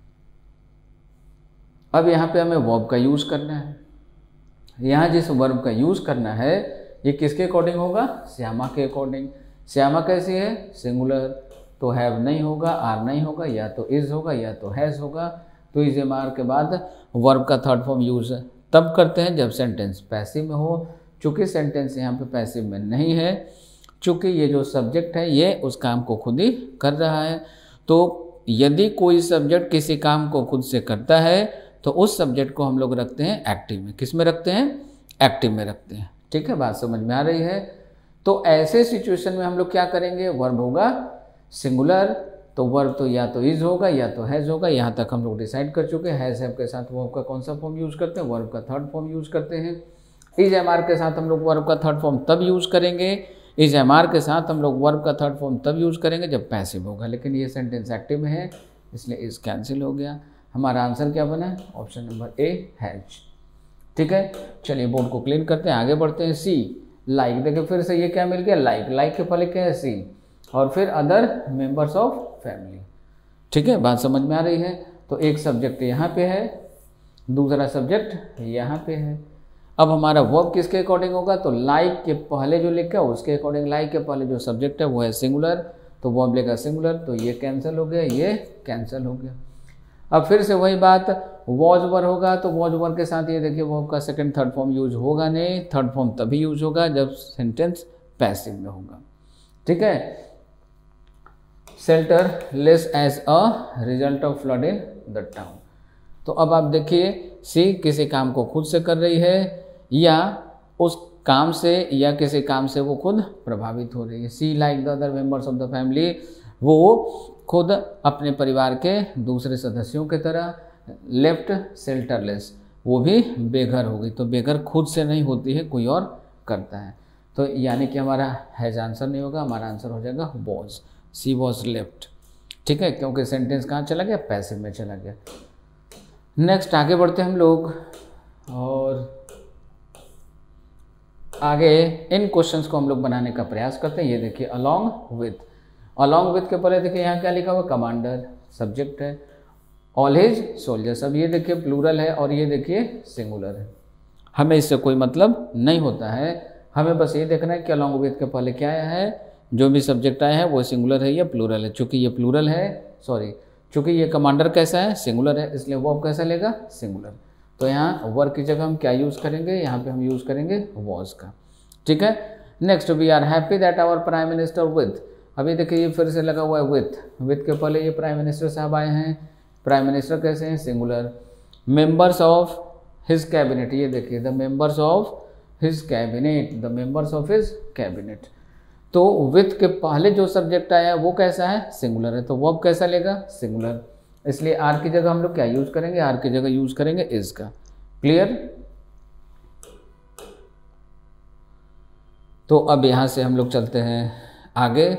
अब यहाँ पे हमें वर्ब का यूज़ करना है। यहाँ जिस वर्ब का यूज़ करना है ये किसके अकॉर्डिंग होगा, श्यामा के अकॉर्डिंग। श्यामा कैसी है, सिंगुलर, तो हैव नहीं होगा, आर नहीं होगा, या तो इज होगा या तो हैज़ होगा। तो इज एम आर के बाद वर्ब का थर्ड फॉर्म यूज़ तब करते हैं जब सेंटेंस पैसिव में हो। चूँकि सेंटेंस यहाँ पे पैसिव में नहीं है, चूँकि ये जो सब्जेक्ट है ये उस काम को खुद ही कर रहा है। तो यदि कोई सब्जेक्ट किसी काम को खुद से करता है तो उस सब्जेक्ट को हम लोग रखते हैं एक्टिव में। किस में रखते हैं, एक्टिव में रखते हैं। ठीक है, बात समझ में आ रही है। तो ऐसे सिचुएशन में हम लोग क्या करेंगे, वर्ब होगा सिंगुलर, तो वर्ब तो या तो इज होगा या तो हैज़ होगा। यहाँ तक हम लोग डिसाइड कर चुके हैं। हैज़ हैव के साथ वर्ब का कौन सा फॉर्म यूज़ करते हैं, वर्ब का थर्ड फॉर्म यूज़ करते हैं। इज एम आर के साथ हम लोग वर्ब का थर्ड फॉर्म तब यूज़ करेंगे, इज एम आर के साथ हम लोग वर्ब का थर्ड फॉर्म तब यूज़ करेंगे जब पैसिव होगा। लेकिन ये सेंटेंस एक्टिव में है इसलिए इज कैंसिल हो गया। हमारा आंसर क्या बना, ऑप्शन नंबर ए हैज। ठीक है, चलिए बोर्ड को क्लीन करते हैं, आगे बढ़ते हैं। सी, लाइक, देखिए फिर से ये क्या मिल गया, लाइक। लाइक के पहले क्या है, सी, और फिर अदर मेंबर्स ऑफ फैमिली। ठीक है, बात समझ में आ रही है। तो एक सब्जेक्ट यहाँ पे है, दूसरा सब्जेक्ट यहाँ पे है। अब हमारा वर्ब किसके अकॉर्डिंग होगा, तो लाइक के पहले जो लिखा है उसके अकॉर्डिंग। लाइक के पहले जो सब्जेक्ट है वो है सिंगुलर, तो वर्ब लेगा सिंगुलर, तो ये कैंसिल हो गया, ये कैंसिल हो गया। अब फिर से वही बात, वॉज वर होगा, तो वॉज वर के साथ ये देखिए वर्ब का सेकंड थर्ड फॉर्म यूज होगा नहीं। थर्ड फॉर्म तभी यूज होगा जब सेंटेंस पैसिव में होगा। ठीक है, shelterless as a result of flood in the town. तो अब आप देखिए सी किसी काम को खुद से कर रही है या उस काम से या किसी काम से वो खुद प्रभावित हो रही है। See like the other members of the family, वो खुद अपने परिवार के दूसरे सदस्यों की तरह। लेफ्ट शेल्टरलेस, वो भी बेघर हो गई। तो बेघर खुद से नहीं होती है, कोई और करता है। तो यानी कि हमारा हैज आंसर नहीं होगा, हमारा आंसर हो जाएगा वॉज। C was left. ठीक है, क्योंकि सेंटेंस कहाँ चला गया, पैसिव में चला गया। नेक्स्ट आगे बढ़ते हैं हम लोग और आगे इन क्वेश्चंस को हम लोग बनाने का प्रयास करते हैं। ये देखिए अलॉन्ग विथ, अलॉन्ग विथ के पहले देखिए यहाँ क्या लिखा हुआ, कमांडर, सब्जेक्ट है। ऑल हिज सोल्जर्स, अब ये देखिए प्लूरल है और ये देखिए सिंगुलर है। हमें इससे कोई मतलब नहीं होता है, हमें बस ये देखना है कि अलॉन्ग विथ के पहले क्या आया है, जो भी सब्जेक्ट आया है वो सिंगुलर है या प्लूरल है। चूँकि ये प्लूरल है, सॉरी चूँकि ये कमांडर कैसा है, सिंगुलर है, इसलिए वर्ब कैसा लेगा, सिंगुलर। तो यहाँ वर्ब की जगह हम क्या यूज़ करेंगे, यहाँ पे हम यूज़ करेंगे वॉज का। ठीक है, next we are happy that our prime minister with. अभी देखिए ये फिर से लगा हुआ है विथ, विथ के पहले ये प्राइम मिनिस्टर साहब आए हैं। प्राइम मिनिस्टर कैसे हैं, singular. Members of his cabinet, ये देखिए the members of his cabinet, the members of his cabinet. तो विथ के पहले जो सब्जेक्ट आया है वो कैसा है, सिंगुलर है, तो वर्ब कैसा लेगा, सिंगुलर। इसलिए आर की जगह हम लोग क्या यूज़ करेंगे, आर की जगह यूज़ करेंगे इज का। क्लियर। तो अब यहाँ से हम लोग चलते हैं आगे।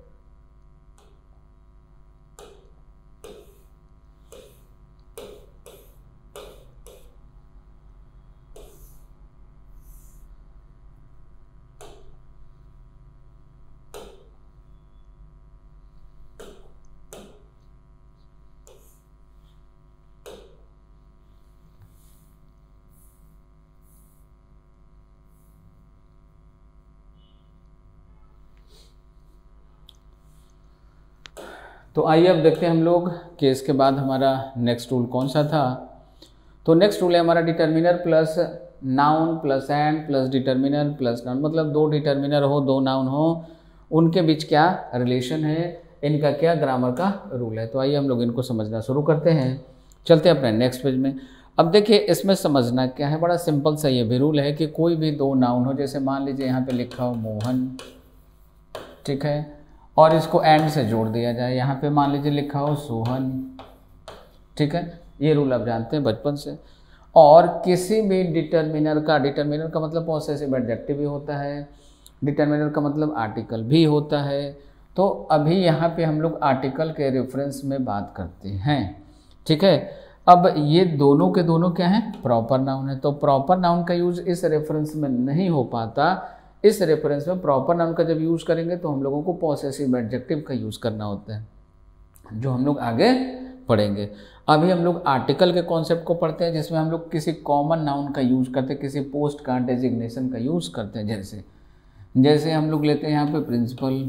तो आइए अब देखते हैं हम लोग कि इसके बाद हमारा नेक्स्ट रूल कौन सा था। तो नेक्स्ट रूल है हमारा determiner plus noun plus and plus determiner plus noun. मतलब दो डिटर्मिनर हो, दो नाउन हो, उनके बीच क्या रिलेशन है, इनका क्या ग्रामर का रूल है। तो आइए हम लोग इनको समझना शुरू करते हैं। चलते हैं अपने नेक्स्ट पेज में। अब देखिए इसमें समझना क्या है, बड़ा सिंपल सा ये भी रूल है कि कोई भी दो नाउन हो, जैसे मान लीजिए यहाँ पे लिखा हो मोहन, ठीक है, और इसको एंड से जोड़ दिया जाए। यहाँ पे मान लीजिए लिखा हो सोहन, ठीक है, ये रूल आप जानते हैं बचपन से। और किसी भी डिटर्मिनर का, डिटर्मिनर का मतलब पॉसेसिव एडजेक्टिव भी होता है, डिटर्मिनर का मतलब आर्टिकल भी होता है। तो अभी यहाँ पे हम लोग आर्टिकल के रेफरेंस में बात करते हैं, ठीक है। अब ये दोनों के दोनों क्या हैं, प्रॉपर नाउन है। तो प्रॉपर नाउन का यूज इस रेफरेंस में नहीं हो पाता। इस रेफरेंस में प्रॉपर नाउन का जब यूज करेंगे तो हम लोगों को पॉसेसिव एडजेक्टिव का यूज करना होता है, जो हम लोग आगे पढ़ेंगे। अभी हम लोग आर्टिकल के कॉन्सेप्ट को पढ़ते हैं, जिसमें हम लोग किसी कॉमन नाउन का यूज करते हैं, किसी पोस्ट का डेजिग्नेशन का यूज करते हैं। जैसे जैसे हम लोग लेते हैं यहाँ पे प्रिंसिपल,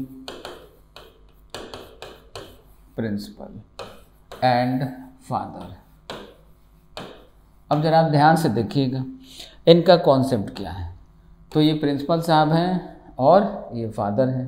प्रिंसिपल एंड फादर। अब जरा आप ध्यान से देखिएगा इनका कॉन्सेप्ट क्या है। तो ये प्रिंसिपल साहब हैं और ये फादर हैं।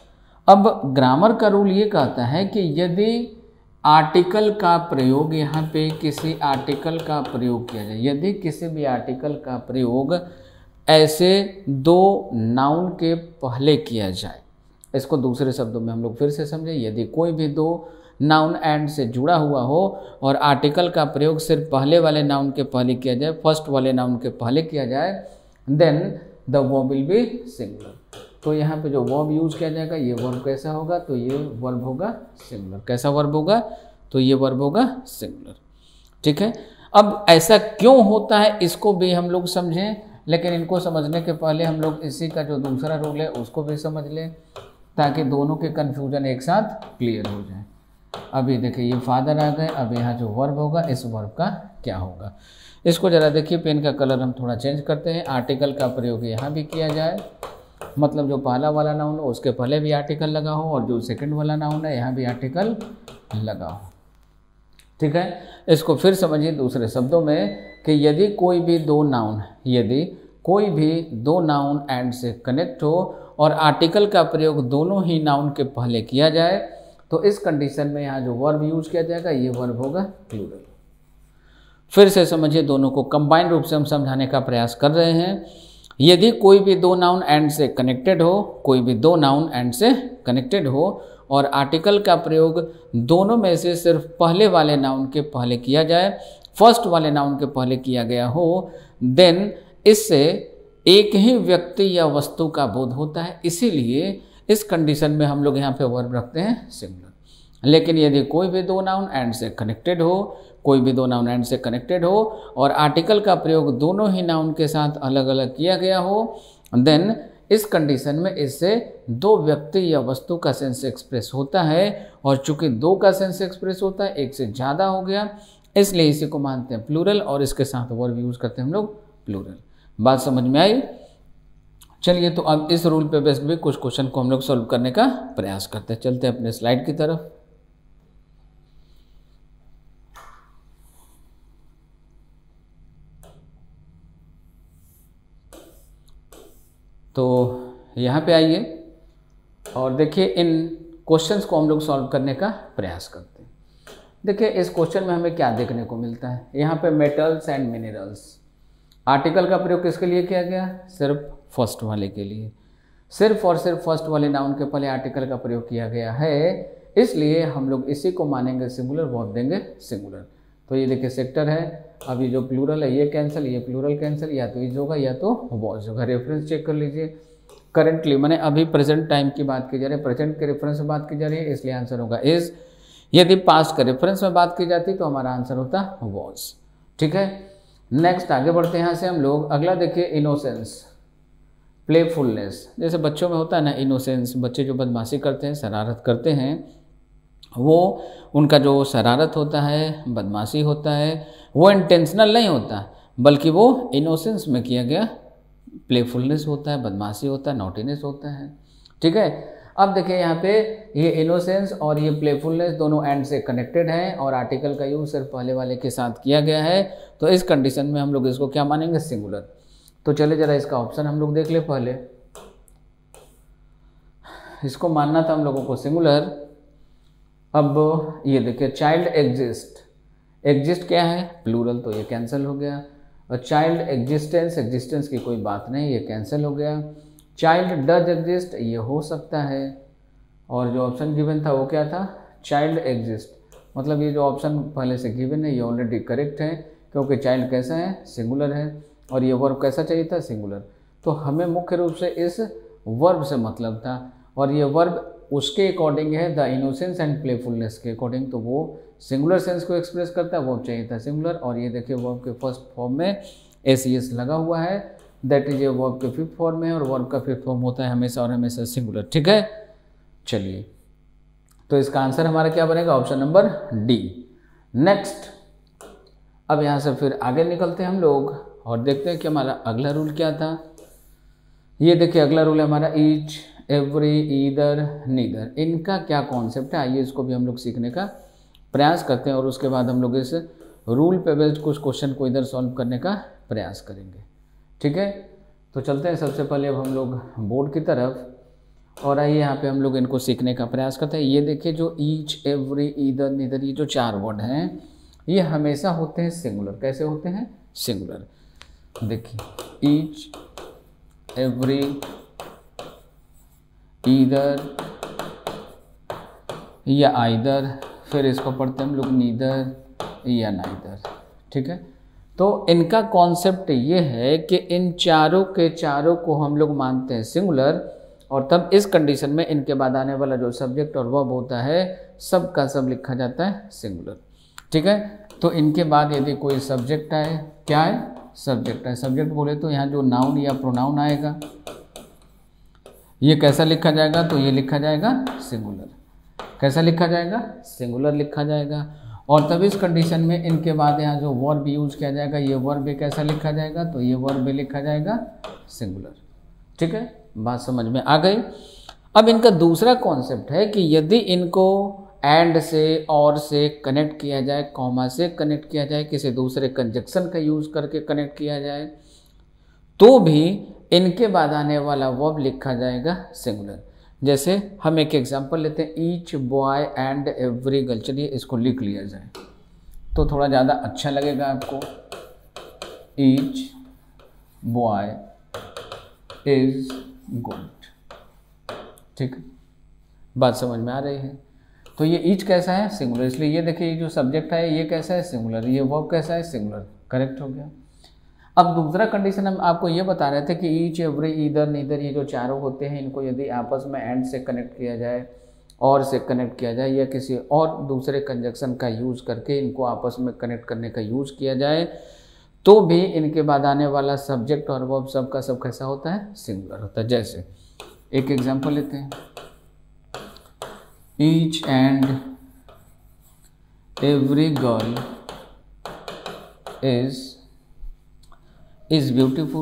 अब ग्रामर का रूल ये कहता है कि यदि आर्टिकल का प्रयोग, यहाँ पे किसी आर्टिकल का प्रयोग किया जाए, यदि किसी भी आर्टिकल का प्रयोग ऐसे दो नाउन के पहले किया जाए, इसको दूसरे शब्दों में हम लोग फिर से समझें, यदि कोई भी दो नाउन एंड से जुड़ा हुआ हो और आर्टिकल का प्रयोग सिर्फ पहले वाले नाउन के पहले किया जाए, फर्स्ट वाले नाउन के पहले किया जाए, then the verb will be singular. तो यहाँ पे जो वर्ब यूज किया जाएगा, ये वर्ब कैसा होगा, तो ये वर्ब होगा सिंगुलर। कैसा वर्ब होगा, तो ये वर्ब होगा सिंगुलर, ठीक है। अब ऐसा क्यों होता है इसको भी हम लोग समझें, लेकिन इनको समझने के पहले हम लोग इसी का जो दूसरा रूल है उसको भी समझ लें, ताकि दोनों के कन्फ्यूजन एक साथ क्लियर हो जाए। अभी देखिए ये फादर आ गए, अब यहाँ जो वर्ब होगा इस वर्ब का क्या होगा, इसको जरा देखिए। पेन का कलर हम थोड़ा चेंज करते हैं। आर्टिकल का प्रयोग यहाँ भी किया जाए, मतलब जो पहला वाला नाउन हो उसके पहले भी आर्टिकल लगा हो, और जो सेकंड वाला नाउन है यहाँ भी आर्टिकल लगा हो, ठीक है। इसको फिर समझिए दूसरे शब्दों में कि यदि कोई भी दो नाउन यदि कोई भी दो नाउन एंड से कनेक्ट हो और आर्टिकल का प्रयोग दोनों ही नाउन के पहले किया जाए, तो इस कंडीशन में यहाँ जो वर्ब यूज किया जाएगा ये वर्ब होगा प्लूरल। फिर से समझिए, दोनों को कंबाइंड रूप से हम समझाने का प्रयास कर रहे हैं। यदि कोई भी दो नाउन एंड से कनेक्टेड हो, कोई भी दो नाउन एंड से कनेक्टेड हो और आर्टिकल का प्रयोग दोनों में से सिर्फ पहले वाले नाउन के पहले किया जाए, फर्स्ट वाले नाउन के पहले किया गया हो, देन इससे एक ही व्यक्ति या वस्तु का बोध होता है। इसीलिए इस कंडीशन में हम लोग यहाँ पे वर्ब रखते हैं सिंगुलर। लेकिन यदि कोई भी दो नाउन एंड से कनेक्टेड हो कोई भी दो नाउन एंड से कनेक्टेड हो और आर्टिकल का प्रयोग दोनों ही नाउन के साथ अलग अलग किया गया हो, देन इस कंडीशन में इससे दो व्यक्ति या वस्तु का सेंस एक्सप्रेस होता है। और चूंकि दो का सेंस एक्सप्रेस होता है, एक से ज़्यादा हो गया, इसलिए इसी को मानते हैं प्लूरल और इसके साथ वर्ब यूज़ करते हैं हम लोग प्लूरल। बात समझ में आई? चलिए तो अब इस रूल पे बेस्ड भी कुछ क्वेश्चन को हम लोग सॉल्व करने का प्रयास करते हैं। चलते हैं अपने स्लाइड की तरफ। तो यहाँ पे आइए और देखिए इन क्वेश्चंस को हम लोग सॉल्व करने का प्रयास करते हैं। देखिए इस क्वेश्चन में हमें क्या देखने को मिलता है, यहाँ पे मेटल्स एंड मिनरल्स। आर्टिकल का प्रयोग किसके लिए किया गया? सिर्फ फर्स्ट वाले के लिए। सिर्फ और सिर्फ फर्स्ट वाले नाउन के पहले आर्टिकल का प्रयोग किया गया है, इसलिए हम लोग इसी को मानेंगे सिंगुलर, वर्ब देंगे सिंगुलर। तो ये देखिए सेक्टर है, अब ये जो प्लूरल है ये कैंसिल, ये प्लूरल कैंसिल, या तो इज होगा या तो वॉज होगा। रेफरेंस चेक कर लीजिए। करंटली मैंने अभी प्रेजेंट टाइम की बात की जा रही है, प्रेजेंट के रेफरेंस में बात की जा रही है, इसलिए आंसर होगा इज। यदि पास्ट के रेफरेंस में बात की जाती तो हमारा आंसर होता वॉज। ठीक है, नेक्स्ट आगे बढ़ते हैं यहाँ से हम लोग। अगला देखिए इनोसेंस, प्लेफुलनेस। जैसे बच्चों में होता है ना इनोसेंस, बच्चे जो बदमाशी करते हैं, शरारत करते हैं, वो उनका जो शरारत होता है, बदमाशी होता है, वो इंटेंशनल नहीं होता, बल्कि वो इनोसेंस में किया गया प्लेफुलनेस होता है, बदमाशी होता है, नॉटीनेस होता है। ठीक है, अब देखिए यहाँ पे ये इनोसेंस और ये प्लेफुलनेस दोनों एंड से कनेक्टेड हैं और आर्टिकल का यूज सिर्फ पहले वाले के साथ किया गया है, तो इस कंडीशन में हम लोग इसको क्या मानेंगे? सिंगुलर। तो चले जरा इसका ऑप्शन हम लोग देख ले। पहले इसको मानना था हम लोगों को सिंगुलर, अब ये देखिए चाइल्ड एग्जिस्ट, एग्जिस्ट क्या है प्लूरल, तो ये कैंसिल हो गया। और चाइल्ड एग्जिस्टेंस, एग्जिस्टेंस की कोई बात नहीं, ये कैंसिल हो गया। चाइल्ड डज एग्जिस्ट, ये हो सकता है। और जो ऑप्शन गिवन था वो क्या था, चाइल्ड एग्जिस्ट, मतलब ये जो ऑप्शन पहले से गिवन है ये ऑलरेडी करेक्ट है, क्योंकि चाइल्ड कैसा है सिंगुलर है, और ये वर्ब कैसा चाहिए था सिंगुलर। तो हमें मुख्य रूप से इस वर्ब से मतलब था, और ये वर्ब उसके अकॉर्डिंग है द इनोसेंस एंड प्लेफुलनेस के अकॉर्डिंग, तो वो सिंगुलर सेंस को एक्सप्रेस करता है, वर्ब चाहिए था सिंगुलर। और ये देखिए वर्ब के फर्स्ट फॉर्म में एस ई एस लगा हुआ है, दैट इज ये वर्ब के फिफ्थ फॉर्म में, और वर्ब का फिफ्थ फॉर्म होता है हमेशा और हमेशा सिंगुलर। ठीक है, चलिए तो इसका आंसर हमारा क्या बनेगा, ऑप्शन नंबर डी। नेक्स्ट, अब यहाँ से फिर आगे निकलते हैं हम लोग और देखते हैं कि हमारा अगला रूल क्या था। ये देखिए अगला रूल है हमारा ईच, एवरी, ईदर, नीदर। इनका क्या कॉन्सेप्ट है, आइए इसको भी हम लोग सीखने का प्रयास करते हैं, और उसके बाद हम लोग इस रूल पे बेस्ड कुछ क्वेश्चन को इधर सॉल्व करने का प्रयास करेंगे। ठीक है, तो चलते हैं सबसे पहले अब हम लोग बोर्ड की तरफ, और आइए यहाँ पे हम लोग इनको सीखने का प्रयास करते हैं। ये देखिए जो ईच, एवरी, ईदर, नीदर, ये जो चार वर्ड हैं ये हमेशा होते हैं सिंगुलर। कैसे होते हैं सिंगुलर, देखिए ईच, एवरी, ईदर या आइदर, फिर इसको पढ़ते हैं हम लोग नीदर या नाइदर। ठीक है, तो इनका कॉन्सेप्ट ये है कि इन चारों के चारों को हम लोग मानते हैं सिंगुलर, और तब इस कंडीशन में इनके बाद आने वाला जो सब्जेक्ट और वर्ब होता है सब का सब लिखा जाता है सिंगुलर। ठीक है, तो इनके बाद यदि कोई सब्जेक्ट आए, क्या है सब्जेक्ट है, सब्जेक्ट बोले तो यहाँ जो नाउन या प्रोनाउन आएगा ये कैसा लिखा जाएगा, तो ये लिखा जाएगा सिंगुलर। कैसा लिखा जाएगा सिंगुलर लिखा जाएगा। और तब इस कंडीशन में इनके बाद यहाँ जो वर्ब यूज किया जाएगा ये वर्ब भी कैसा लिखा जाएगा, तो ये वर्ब भी लिखा जाएगा सिंगुलर। ठीक है, बात समझ में आ गई। अब इनका दूसरा कॉन्सेप्ट है कि यदि इनको एंड से, और से कनेक्ट किया जाए, कॉमा से कनेक्ट किया जाए, किसी दूसरे कंजक्शन का यूज करके कनेक्ट किया जाए, तो भी इनके बाद आने वाला वर्ब लिखा जाएगा सिंगुलर। जैसे हम एक एग्जांपल लेते हैं, each boy and every girl. चलिए इसको लिख लिया जाए तो थोड़ा ज़्यादा अच्छा लगेगा आपको। Each boy is good. ठीक है, बात समझ में आ रही है। तो ये ईच कैसा है सिंगुलर, इसलिए ये देखिए ये जो सब्जेक्ट है ये कैसा है सिंगुलर, ये वर्ब कैसा है सिंगुलर। करेक्ट हो गया। अब दूसरा कंडीशन हम आपको ये बता रहे थे कि ईच, एवरी, ईदर, नीदर, ये जो चारों होते हैं इनको यदि आपस में एंड से कनेक्ट किया जाए, और से कनेक्ट किया जाए, या किसी और दूसरे कंजक्शन का यूज़ करके इनको आपस में कनेक्ट करने का यूज़ किया जाए, तो भी इनके बाद आने वाला सब्जेक्ट और वर्ब सब का सब कैसा होता है सिंगुलर होता है। जैसे एक एग्जांपल लेते हैं, each and every girl is is beautiful,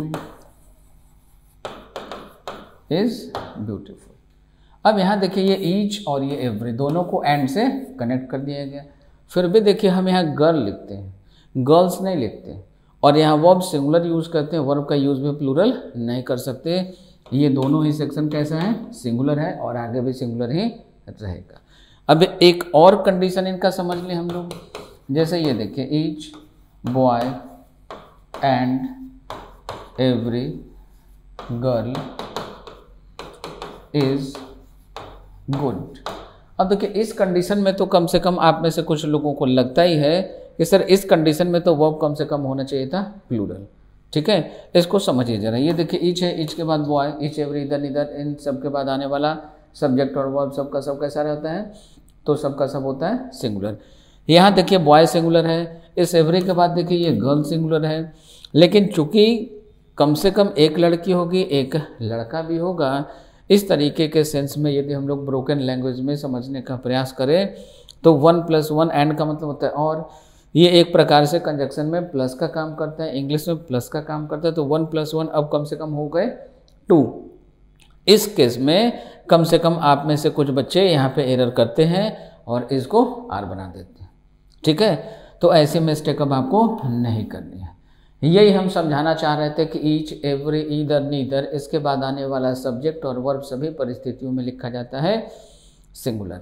is beautiful. अब यहाँ देखिए ये ईच और ये एवरी दोनों को एंड से कनेक्ट कर दिया गया। फिर भी देखिए हम यहाँ गर्ल लिखते हैं, गर्ल्स नहीं लिखते, और यहाँ वर्ब सिंगुलर यूज़ करते हैं, वर्ब का यूज़ भी प्लूरल नहीं कर सकते। ये दोनों ही सेक्शन कैसा है सिंगुलर है, और आगे भी सिंगुलर ही रहेगा। अब एक और कंडीशन इनका समझ लें हम लोग, जैसे ये देखिए each boy and every girl is good. अब देखिए इस कंडीशन में तो कम से कम आप में से कुछ लोगों को लगता ही है कि सर इस कंडीशन में तो वर्ब कम से कम होना चाहिए था प्लूरल। ठीक है, इसको समझिए जरा। ये देखिए ईच है, ईच के बाद बॉय, ईच, एवरी, इधर, इधर, इन सब के बाद आने वाला सब्जेक्ट और वर्ब सबका सब कैसा रहता है, तो सबका सब होता है सिंगुलर। यहाँ देखिए बॉय सिंगुलर है, इस एवरी के बाद देखिए ये गर्ल सिंगुलर है, लेकिन चूंकि कम से कम एक लड़की होगी एक लड़का भी होगा, इस तरीके के सेंस में यदि हम लोग ब्रोकन लैंग्वेज में समझने का प्रयास करें तो वन प्लस वन एंड का मतलब होता है और। ये एक प्रकार से कंजक्शन में प्लस का काम करता है, इंग्लिश में प्लस का काम करता है, तो वन प्लस वन अब कम से कम हो गए टू। इस केस में कम से कम आप में से कुछ बच्चे यहाँ पे एरर करते हैं और इसको आर बना देते हैं। ठीक है, तो ऐसी मिस्टेक अब आपको नहीं करनी है। यही हम समझाना चाह रहे थे कि ईच, एवरी, ईदर, नीदर, इसके बाद आने वाला सब्जेक्ट और वर्ब सभी परिस्थितियों में लिखा जाता है सिंगुलर।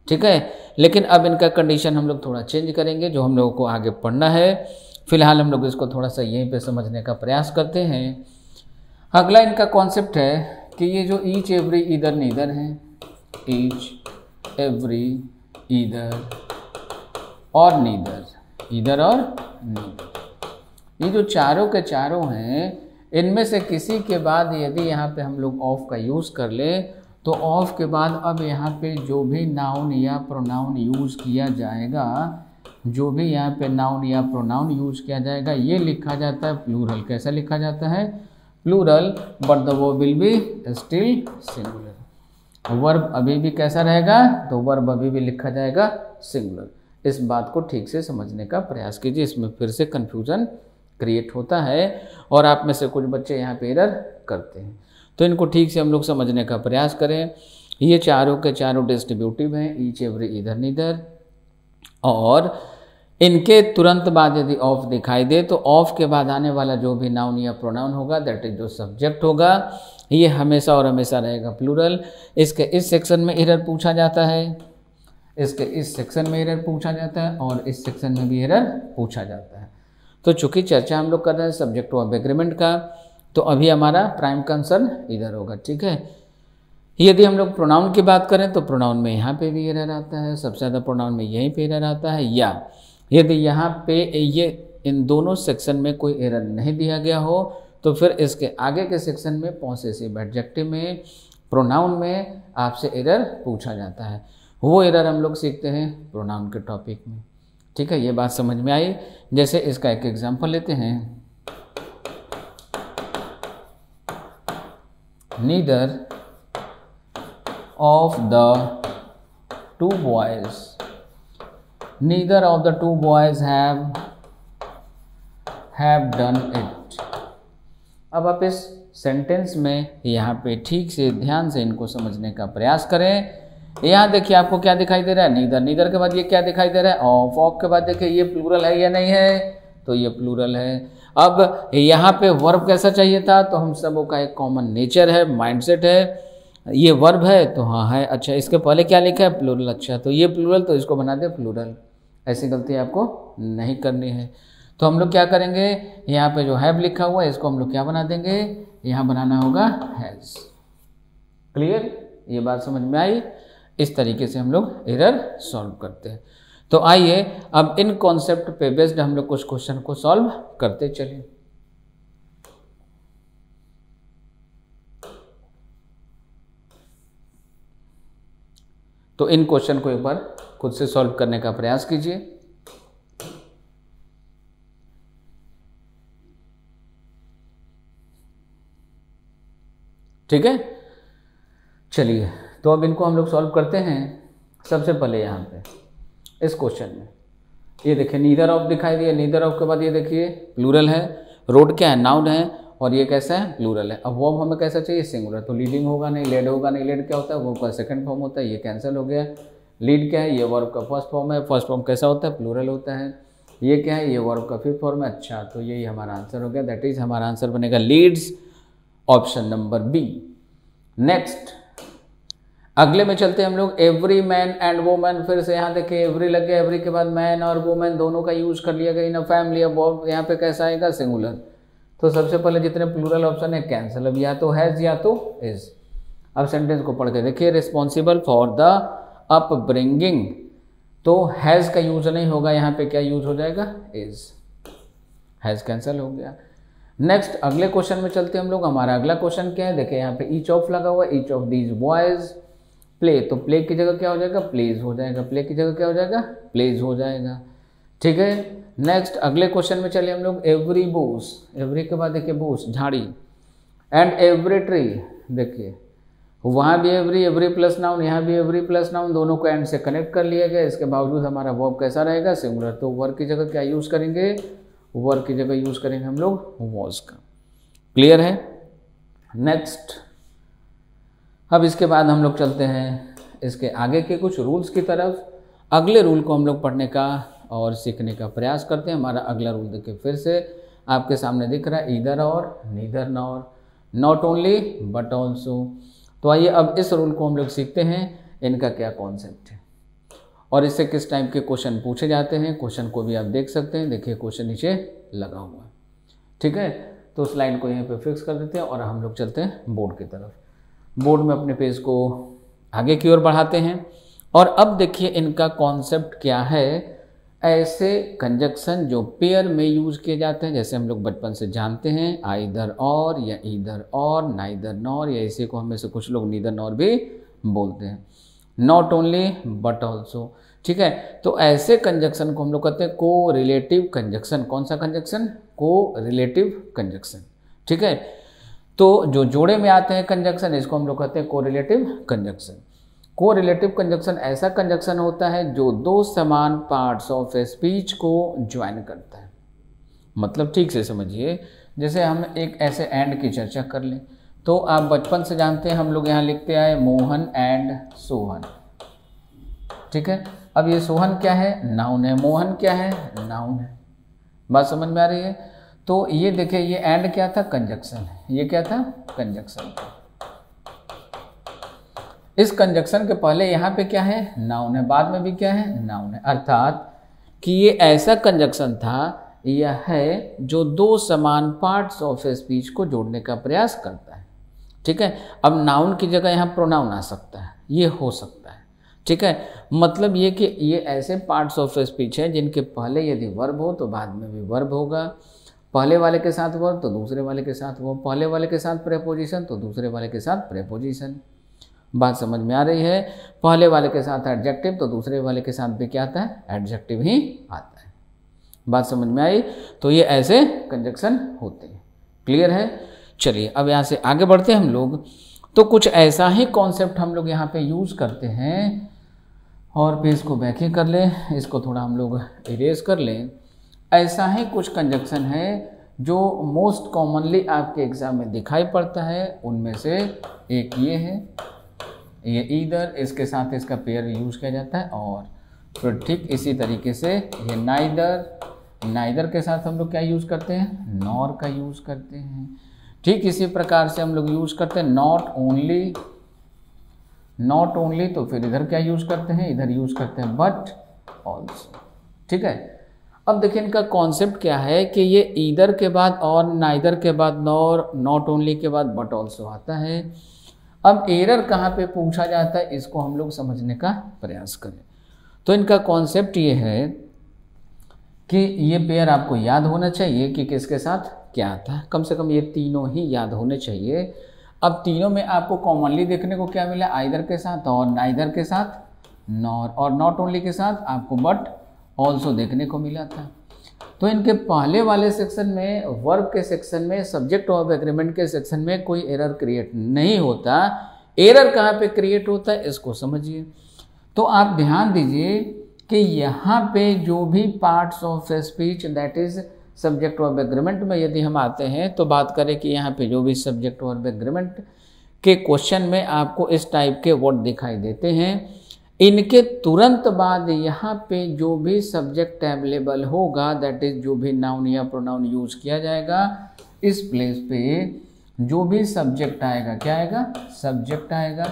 ठीक है। लेकिन अब इनका कंडीशन हम लोग थोड़ा चेंज करेंगे, जो हम लोगों को आगे पढ़ना है। फिलहाल हम लोग इसको थोड़ा सा यहीं पे समझने का प्रयास करते हैं। अगला इनका कॉन्सेप्ट है कि ये जो ईच एवरी ईदर नीदर है, ईच एवरी ईदर और नीदर, ईदर और नीदर, ये जो चारों के चारों हैं, इनमें से किसी के बाद यदि यहाँ पे हम लोग ऑफ का यूज़ कर ले तो ऑफ के बाद अब यहाँ पे जो भी नाउन या प्रोनाउन यूज़ किया जाएगा, जो भी यहाँ पे नाउन या प्रोनाउन यूज़ किया जाएगा, ये लिखा जाता है प्लूरल। कैसा लिखा जाता है? Plural, but the verb will be still singular. Verb अभी भी कैसा रहेगा? तो वर्ब अभी भी लिखा जाएगा सिंगुलर। इस बात को ठीक से समझने का प्रयास कीजिए, इसमें फिर से कन्फ्यूज़न क्रिएट होता है और आप में से कुछ बच्चे यहाँ पे एरर करते हैं, तो इनको ठीक से हम लोग समझने का प्रयास करें। ये चारों के चारों डिस्ट्रीब्यूटिव हैं, ईच एवरी ईदर नीदर, और इनके तुरंत बाद यदि ऑफ दिखाई दे तो ऑफ के बाद आने वाला जो भी नाउन या प्रोनाउन होगा, दैट इज जो सब्जेक्ट होगा, ये हमेशा और हमेशा रहेगा प्लूरल। इसके इस सेक्शन में एरर पूछा जाता है, इसके इस सेक्शन में एरर पूछा जाता है और इस सेक्शन में भी एरर पूछा जाता है। तो चूंकि चर्चा हम लोग कर रहे हैं सब्जेक्ट ऑफ एग्रीमेंट का, तो अभी हमारा प्राइम कंसर्न इधर होगा, ठीक है। यदि हम लोग प्रोनाउन की बात करें तो प्रोनाउन में यहाँ पे भी एरर आता है, सबसे ज़्यादा प्रोनाउन में यहीं पे एरर आता है। या यदि यहाँ पे ये इन दोनों सेक्शन में कोई एरर नहीं दिया गया हो तो फिर इसके आगे के सेक्शन में पॉसेसिव एडजेक्टिव में, प्रोनाउन में आपसे एरर पूछा जाता है। वो एरर हम लोग सीखते हैं प्रोनाउन के टॉपिक में, ठीक है। ये बात समझ में आई। जैसे इसका एक एग्जाम्पल लेते हैं, neither of the two boys neither of the two boys have have done it। अब आप इस सेंटेंस में यहाँ पे ठीक से ध्यान से इनको समझने का प्रयास करें। यहाँ देखिए आपको क्या दिखाई दे रहा है? नीदर। नीदर के बाद ये क्या दिखाई दे रहा है? ऑफ। ऑफ के बाद देखिए ये प्लूरल है या नहीं है? तो ये प्लूरल है। अब यहाँ पे वर्ब कैसा चाहिए था? तो हम सबों का एक कॉमन नेचर है, माइंडसेट है। ये वर्ब है तो हाँ है। अच्छा, इसके पहले क्या लिखा है? प्लूरल। अच्छा, तो ये प्लूरल तो इसको बना दे प्लूरल। ऐसी गलती आपको नहीं करनी है। तो हम लोग क्या करेंगे? यहाँ पे जो हैव लिखा हुआ है इसको हम लोग क्या बना देंगे? यहाँ बनाना होगा हैज़। क्लियर? ये बात समझ में आई? इस तरीके से हम लोग एरर सॉल्व करते हैं। तो आइए अब इन कॉन्सेप्ट पे बेस्ड हम लोग कुछ क्वेश्चन को सॉल्व करते चलिए। तो इन क्वेश्चन को एक बार खुद से सॉल्व करने का प्रयास कीजिए। ठीक है, चलिए तो अब इनको हम लोग सॉल्व करते हैं। सबसे पहले यहाँ पे इस क्वेश्चन में ये देखिए नीदर ऑफ दिखाई दिया। नीदर ऑफ के बाद ये देखिए प्लूरल है, रोड क्या है? नाउन है, और ये कैसा है? प्लूरल है। अब वर्ब हमें कैसा चाहिए? सिंगुलर। तो लीडिंग होगा नहीं, लेड होगा नहीं। लेड क्या होता है? वर्ब का सेकंड फॉर्म होता है, ये कैंसिल हो गया। लीड क्या है? ये वर्ब का फर्स्ट फॉर्म है। फर्स्ट फॉर्म कैसा होता है? प्लूरल होता है। ये क्या है? ये वर्ब का फिफ्थ फॉर्म है। अच्छा, तो यही हमारा आंसर हो गया। दैट इज हमारा आंसर बनेगा leads, option number B. Next अगले में चलते हैं हम लोग। एवरी मैन एंड वुमेन, फिर से यहाँ देखिए एवरी लग गया। एवरी के बाद मैन और वुमेन दोनों का यूज कर लिया गया इन अ फैमिली। अब वर्ब यहाँ पे कैसा आएगा? सिंगुलर। तो सबसे पहले जितने प्लूरल ऑप्शन है कैंसिल। अब या तो हैज या तो इज। अब सेंटेंस को पढ़ के देखिए, रिस्पॉन्सिबल फॉर द अपब्रिंगिंग, तो हैज का यूज नहीं होगा, यहाँ पे क्या यूज हो जाएगा? इज। हैज कैंसिल हो गया। नेक्स्ट अगले क्वेश्चन में चलते हैं हम लोग। हमारा अगला क्वेश्चन क्या है? देखिए यहाँ पे ईच ऑफ लगा हुआ है। Each of these boys play, तो प्ले की जगह क्या हो जाएगा? प्लेज हो जाएगा। प्ले की जगह क्या हो जाएगा? प्लेज हो जाएगा। ठीक है। नेक्स्ट अगले क्वेश्चन में चलिए हम लोग। एवरी बूस, एवरी के बाद देखिए बूस झाड़ी, एंड एवरी ट्री, देखिए वहाँ भी एवरी, एवरी प्लस नाउन, यहाँ भी एवरी प्लस नाउन, दोनों को एंड से कनेक्ट कर लिया गया। इसके बावजूद हमारा वर्ब कैसा रहेगा? सिंगुलर। तो वर्ब की जगह क्या यूज़ करेंगे? वर्ब की जगह यूज़ करेंगे हम लोग वॉज का। क्लियर है? नेक्स्ट अब इसके बाद हम लोग चलते हैं इसके आगे के कुछ रूल्स की तरफ। अगले रूल को हम लोग पढ़ने का और सीखने का प्रयास करते हैं। हमारा अगला रूल देखिए फिर से आपके सामने दिख रहा है, ईदर और, neither nor, not only but also. तो आइए अब इस रूल को हम लोग सीखते हैं, इनका क्या कॉन्सेप्ट है। और इससे किस टाइप के क्वेश्चन पूछे जाते हैं, क्वेश्चन को भी आप देख सकते हैं। देखिए क्वेश्चन नीचे लगा हुआ है, ठीक है। तो स्लाइड को यहीं पे फिक्स कर देते हैं और हम लोग चलते हैं बोर्ड की तरफ। बोर्ड में अपने पेज को आगे की ओर बढ़ाते हैं और अब देखिए इनका कॉन्सेप्ट क्या है। ऐसे कंजक्शन जो पेयर में यूज किए जाते हैं, जैसे हम लोग बचपन से जानते हैं आइदर और या ईदर और, नाइदर नॉर, या इसी को हमें से कुछ लोग नीदर नॉर भी बोलते हैं, नॉट ओनली बट ऑल्सो, ठीक है। तो ऐसे कंजक्शन को हम लोग कहते हैं को रिलेटिव कंजक्शन। कौन सा कंजक्शन? को रिलेटिव कंजक्शन, ठीक है। तो जो जोड़े में आते हैं कंजक्शन, इसको हम लोग कहते हैं को रिलेटिव कंजक्शन। को रिलेटिव कंजक्शन ऐसा कंजक्शन होता है जो दो समान पार्ट्स ऑफ ए स्पीच को ज्वाइन करता है। मतलब ठीक से समझिए, जैसे हम एक ऐसे एंड की चर्चा कर लें, तो आप बचपन से जानते हैं हम लोग यहाँ लिखते आए मोहन एंड सोहन, ठीक है। अब ये सोहन क्या है? नाउन है। मोहन क्या है? नाउन है। बात समझ में आ रही है? तो ये देखिए ये एंड क्या था? कंजक्शन। ये क्या था? कंजक्शन। इस कंजक्शन के पहले यहाँ पे क्या है? नाउन है, बाद में भी क्या है? नाउन है। अर्थात कि ये ऐसा कंजक्शन था, यह है जो दो समान पार्ट्स ऑफ ए स्पीच को जोड़ने का प्रयास करता है, ठीक है। अब नाउन की जगह यहाँ प्रोनाउन आ सकता है, ये हो सकता है, ठीक है। मतलब ये कि ये ऐसे पार्ट्स ऑफ ए स्पीच है जिनके पहले यदि वर्ब हो तो बाद में भी वर्ब होगा, पहले वाले के साथ वर्ब तो दूसरे वाले के साथ वर्ब, पहले वाले के साथ प्रेपोजिशन तो दूसरे वाले के साथ प्रेपोजिशन। बात समझ में आ रही है? पहले वाले के साथ एडजेक्टिव तो दूसरे वाले के साथ भी क्या आता है? एडजेक्टिव ही आता है। बात समझ में आई? तो ये ऐसे कंजक्शन होते हैं। क्लियर है? चलिए अब यहाँ से आगे बढ़ते हैं हम लोग। तो कुछ ऐसा ही कॉन्सेप्ट हम लोग यहाँ पे यूज़ करते हैं, और पेज को बैक ही कर लें, इसको थोड़ा हम लोग इरेज कर लें। ऐसा ही कुछ कंजक्शन है जो मोस्ट कॉमनली आपके एग्जाम में दिखाई पड़ता है। उनमें से एक ये है, ये ईदर, इसके साथ इसका पेयर यूज किया जाता है। और फिर ठीक इसी तरीके से ये नाइदर, नाइदर के साथ हम लोग क्या यूज़ करते हैं? नॉर का यूज़ करते हैं। ठीक इसी प्रकार से हम लोग यूज़ करते हैं नॉट ओनली, नॉट ओनली तो फिर इधर क्या यूज़ करते हैं? इधर यूज़ करते हैं बट ऑल्सो, ठीक है। अब देखिए इनका कॉन्सेप्ट क्या है कि ये ईदर के बाद और, नाइदर के बाद नॉर, नॉट ओनली के बाद बट ऑल्सो आता है। अब एरर कहाँ पे पूछा जाता है, इसको हम लोग समझने का प्रयास करें। तो इनका कॉन्सेप्ट ये है कि ये पेयर आपको याद होना चाहिए कि किसके साथ क्या आता है। कम से कम ये तीनों ही याद होने चाहिए। अब तीनों में आपको कॉमनली देखने को क्या मिला? आइदर के साथ और, नाइदर के साथ नॉर, और नॉट ओनली के साथ आपको बट ऑल्सो देखने को मिला था। तो इनके पहले वाले सेक्शन में, वर्ब के सेक्शन में, सब्जेक्ट ऑफ एग्रीमेंट के सेक्शन में कोई एरर क्रिएट नहीं होता। एरर कहाँ पे क्रिएट होता है इसको समझिए। तो आप ध्यान दीजिए कि यहाँ पे जो भी parts of speech that is subject of agreement में यदि हम आते हैं तो बात करें कि यहाँ पे जो भी सब्जेक्ट ऑफ एग्रीमेंट के क्वेश्चन में आपको इस टाइप के वर्ड दिखाई देते हैं, इनके तुरंत बाद यहाँ पे जो भी सब्जेक्ट अवेलेबल होगा दैट इज जो भी नाउन या प्रोनाउन यूज किया जाएगा, इस प्लेस पे जो भी सब्जेक्ट आएगा क्या आएगा? सब्जेक्ट आएगा।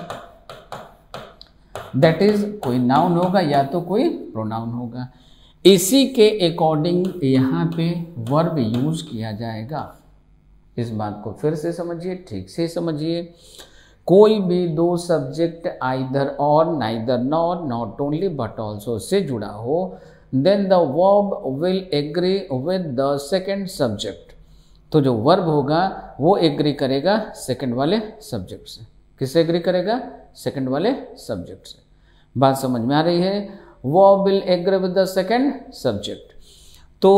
दैट इज कोई नाउन होगा या तो कोई प्रोनाउन होगा। इसी के अकॉर्डिंग यहाँ पे वर्ब यूज किया जाएगा। इस बात को फिर से समझिए, ठीक से समझिए। कोई भी दो subject either or, neither nor, not only but also से जुड़ा हो, then the verb will agree with the second subject. तो जो वर्ब होगा वो एग्री करेगा सेकेंड वाले सब्जेक्ट से। किससे एग्री करेगा? सेकेंड वाले सब्जेक्ट से। बात समझ में आ रही है? Verb will agree with the second subject. तो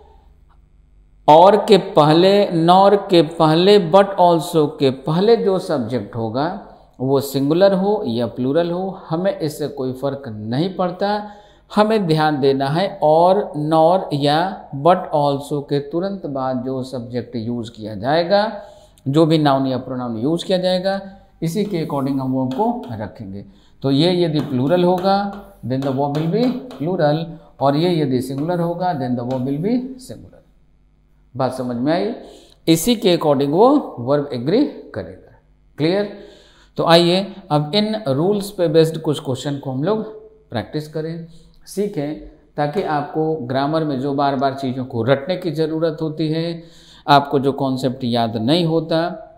और के पहले, नॉर के पहले, बट ऑल्सो के पहले जो सब्जेक्ट होगा वो सिंगुलर हो या प्लूरल हो, हमें इससे कोई फर्क नहीं पड़ता। हमें ध्यान देना है और, नॉर या बट ऑल्सो के तुरंत बाद जो सब्जेक्ट यूज किया जाएगा, जो भी नाउन या प्रोनाउन यूज किया जाएगा, इसी के अकॉर्डिंग हम वर्ब को रखेंगे। तो ये यदि प्लूरल होगा then the verb will be plural, और ये यदि सिंगुलर होगा then the verb will be singular. बात समझ में आई? इसी के अकॉर्डिंग वो वर्ब एग्री करेगा। क्लियर? तो आइए अब इन रूल्स पे बेस्ड कुछ क्वेश्चन को हम लोग प्रैक्टिस करें, सीखें, ताकि आपको ग्रामर में जो बार बार चीज़ों को रटने की ज़रूरत होती है, आपको जो कॉन्सेप्ट याद नहीं होता,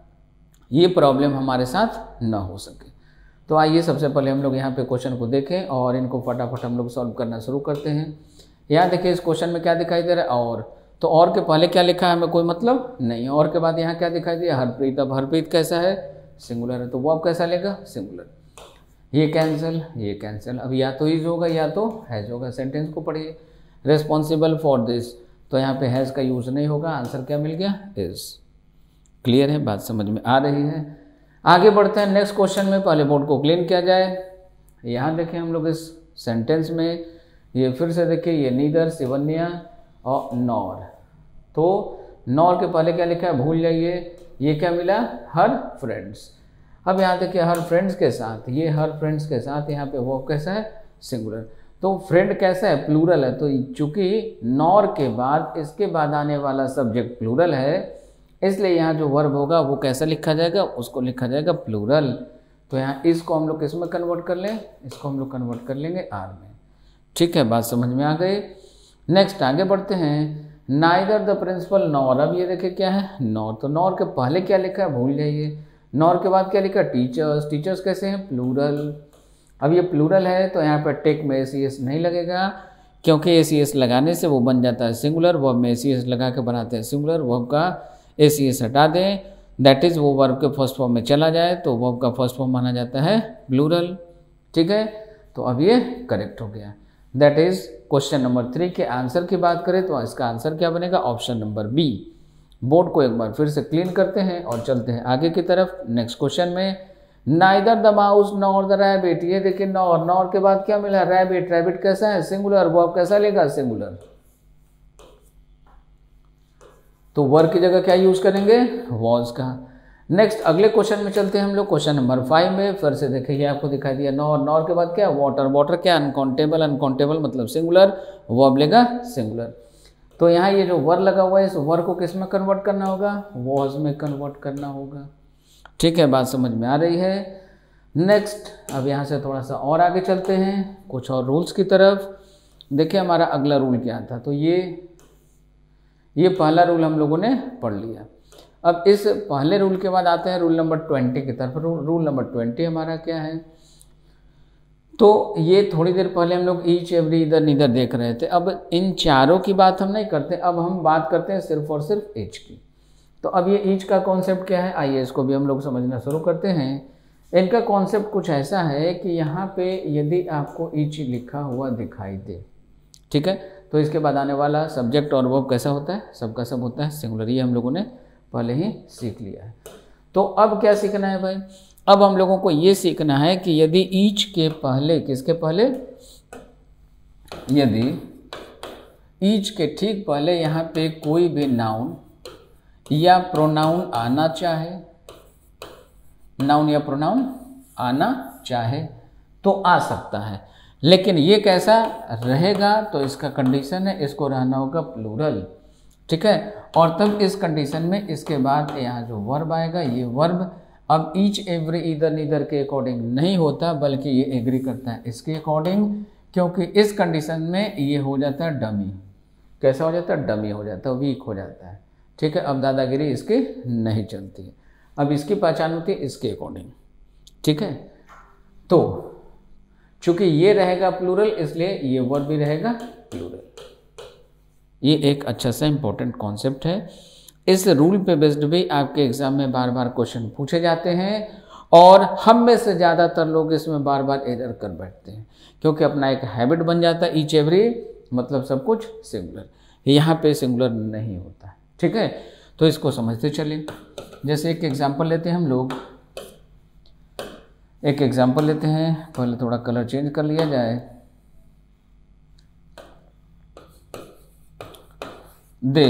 ये प्रॉब्लम हमारे साथ ना हो सके। तो आइए सबसे पहले हम लोग यहाँ पे क्वेश्चन को देखें और इनको फटाफट हम लोग सॉल्व करना शुरू करते हैं। यहाँ देखिए इस क्वेश्चन में क्या दिखाई दे रहा है, और तो और के पहले क्या लिखा है हमें कोई मतलब नहीं, और के बाद यहाँ क्या दिखाई दिया, हरप्रीत। अब हरप्रीत कैसा है, सिंगुलर है, तो वो अब कैसा लेगा, सिंगुलर। ये कैंसिल, ये कैंसिल, अब या तो इज होगा या तो हैज़ होगा। सेंटेंस को पढ़िए, रिस्पॉन्सिबल फॉर दिस, तो यहाँ पे हैज़ का यूज़ नहीं होगा, आंसर क्या मिल गया, इज। क्लियर है, बात समझ में आ रही है। आगे बढ़ते हैं नेक्स्ट क्वेश्चन में। पहले बोर्ड को क्लीन किया जाए। यहाँ देखें हम लोग इस सेंटेंस में, ये फिर से देखिए, ये नीदर, सिवन्या और नॉर। तो नॉर के पहले क्या लिखा है, भूल जाइए, ये क्या मिला, हर फ्रेंड्स। अब यहाँ देखिए हर फ्रेंड्स के साथ, ये हर फ्रेंड्स के साथ यहाँ पे वो कैसा है, सिंगुलर। तो फ्रेंड कैसा है, प्लूरल है। तो चूंकि नॉर के बाद इसके बाद आने वाला सब्जेक्ट प्लूरल है, इसलिए यहाँ जो वर्ब होगा वो कैसा लिखा जाएगा, उसको लिखा जाएगा प्लूरल। तो यहाँ इसको हम लोग किस में कन्वर्ट कर लें, इसको हम लोग कन्वर्ट कर लेंगे आर में। ठीक है, बात समझ में आ गई। नेक्स्ट आगे बढ़ते हैं। नाइदर द प्रिंसिपल नॉर, अब ये देखिए क्या है, नॉर। तो नॉर के पहले क्या लिखा है, भूल जाइए। नॉर के बाद क्या लिखा, टीचर्स। टीचर्स कैसे हैं, प्लूरल। अब ये प्लूरल है तो यहाँ पर टेक में ए सी एस नहीं लगेगा, क्योंकि ए सी एस लगाने से वो बन जाता है सिंगुलर। वर्ब में ए सी एस लगा के बनाते हैं सिंगुलर। वर्ब का ए सी एस हटा दें, दैट इज़ वो वर्ब के फर्स्ट फॉर्म में चला जाए तो वर्ब का फर्स्ट फॉर्म माना जाता है प्लूरल। ठीक है, तो अब ये करेक्ट हो गया। That is question number three के आंसर की बात करें तो इसका आंसर क्या बनेगा, ऑप्शन नंबर बी। बोर्ड को एक बार फिर से क्लीन करते हैं और चलते हैं आगे की तरफ। नेक्स्ट क्वेश्चन में, neither the mouse nor the rabbit. ये देखिए नॉर, नॉर के बाद क्या मिला, रैबिट। रैबिट कैसा है, सिंगुलर। वर्ब कैसा लेगा, सिंगुलर। तो वर्ब की जगह क्या यूज करेंगे, वॉज का। नेक्स्ट अगले क्वेश्चन में चलते हैं हम लोग, क्वेश्चन नंबर फाइव में। फिर से देखिए ये आपको दिखाई दिया नॉर, नॉर के बाद क्या, वाटर। वाटर क्या, अनकाउंटेबल। अनकाउंटेबल मतलब सिंगुलर, वर्ब लेगा सिंगुलर। तो यहाँ ये जो वर्ब लगा हुआ है, इस वर्ब को किस में कन्वर्ट करना होगा, वॉज में कन्वर्ट करना होगा। ठीक है, बात समझ में आ रही है। नेक्स्ट अब यहाँ से थोड़ा सा और आगे चलते हैं कुछ और रूल्स की तरफ। देखिए हमारा अगला रूल क्या था, तो ये ये पहला रूल हम लोगों ने पढ़ लिया। अब इस पहले रूल के बाद आते हैं रूल नंबर ट्वेंटी की तरफ। रूल नंबर ट्वेंटी हमारा क्या है, तो ये थोड़ी देर पहले हम लोग ईच, एवरी, इधर, नीदर देख रहे थे। अब इन चारों की बात हम नहीं करते, अब हम बात करते हैं सिर्फ और सिर्फ ईच की। तो अब ये ईच का कॉन्सेप्ट क्या है, आइए इसको भी हम लोग समझना शुरू करते हैं। इनका कॉन्सेप्ट कुछ ऐसा है कि यहाँ पे यदि आपको ईच लिखा हुआ दिखाई दे, ठीक है, तो इसके बाद आने वाला सब्जेक्ट और वर्ब कैसा होता है, सबका सब होता है सिंगुलर। ये हम लोगों ने पहले ही सीख लिया है। तो अब क्या सीखना है भाई, अब हम लोगों को ये सीखना है कि यदि ईच के पहले, किसके पहले, यदि ईच के ठीक पहले यहाँ पे कोई भी नाउन या प्रोनाउन आना चाहे, नाउन या प्रोनाउन आना चाहे तो आ सकता है, लेकिन ये कैसा रहेगा, तो इसका कंडीशन है इसको रहना होगा प्लूरल। ठीक है, और तब इस कंडीशन में इसके बाद यहाँ जो वर्ब आएगा, ये वर्ब अब ईच, एवरी, इधर, नीदर के अकॉर्डिंग नहीं होता, बल्कि ये एग्री करता है इसके अकॉर्डिंग, क्योंकि इस कंडीशन में ये हो जाता है डमी। कैसा हो जाता है, डमी हो जाता है, वीक हो जाता है। ठीक है, अब दादागिरी इसकी नहीं चलती है, अब इसकी पहचान होती है इसके अकॉर्डिंग। ठीक है, तो चूंकि ये रहेगा प्लूरल, इसलिए ये वर्ब भी रहेगा प्लूरल। ये एक अच्छा सा इंपॉर्टेंट कॉन्सेप्ट है। इस रूल पे बेस्ड भी आपके एग्जाम में बार बार क्वेश्चन पूछे जाते हैं, और हम में से ज़्यादातर लोग इसमें बार बार एरर कर बैठते हैं, क्योंकि अपना एक हैबिट बन जाता है ईच, एवरी मतलब सब कुछ सिंगुलर, यहाँ पे सिंगुलर नहीं होता है। ठीक है, तो इसको समझते चलिए। जैसे एक एग्जाम्पल लेते हैं हम लोग, एक एग्जाम्पल लेते हैं, पहले थोड़ा कलर चेंज कर लिया जाए। They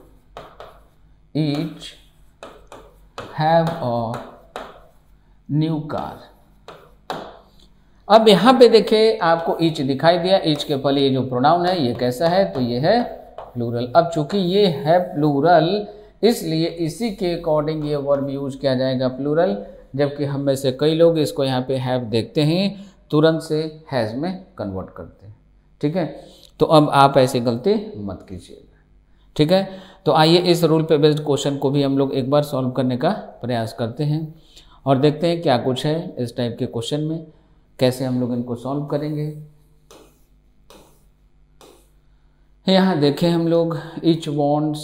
each have a new car. अब यहाँ पे देखिए आपको ईच दिखाई दिया, ईच के पहले ये जो प्रोनाउन है ये कैसा है, तो ये है प्लूरल। अब चूंकि ये है प्लूरल, इसलिए इसी के अकॉर्डिंग ये वर्ब यूज किया जाएगा प्लूरल, जबकि हम में से कई लोग इसको यहाँ पे हैव देखते हैं तुरंत से हैज़ में कन्वर्ट करते हैं। ठीक है, तो अब आप ऐसी गलती मत कीजिएगा। ठीक है, तो आइए इस रूल पे बेस्ड क्वेश्चन को भी हम लोग एक बार सॉल्व करने का प्रयास करते हैं और देखते हैं क्या कुछ है इस टाइप के क्वेश्चन में, कैसे हम लोग इनको सॉल्व करेंगे। यहाँ देखें हम लोग ईच वांट्स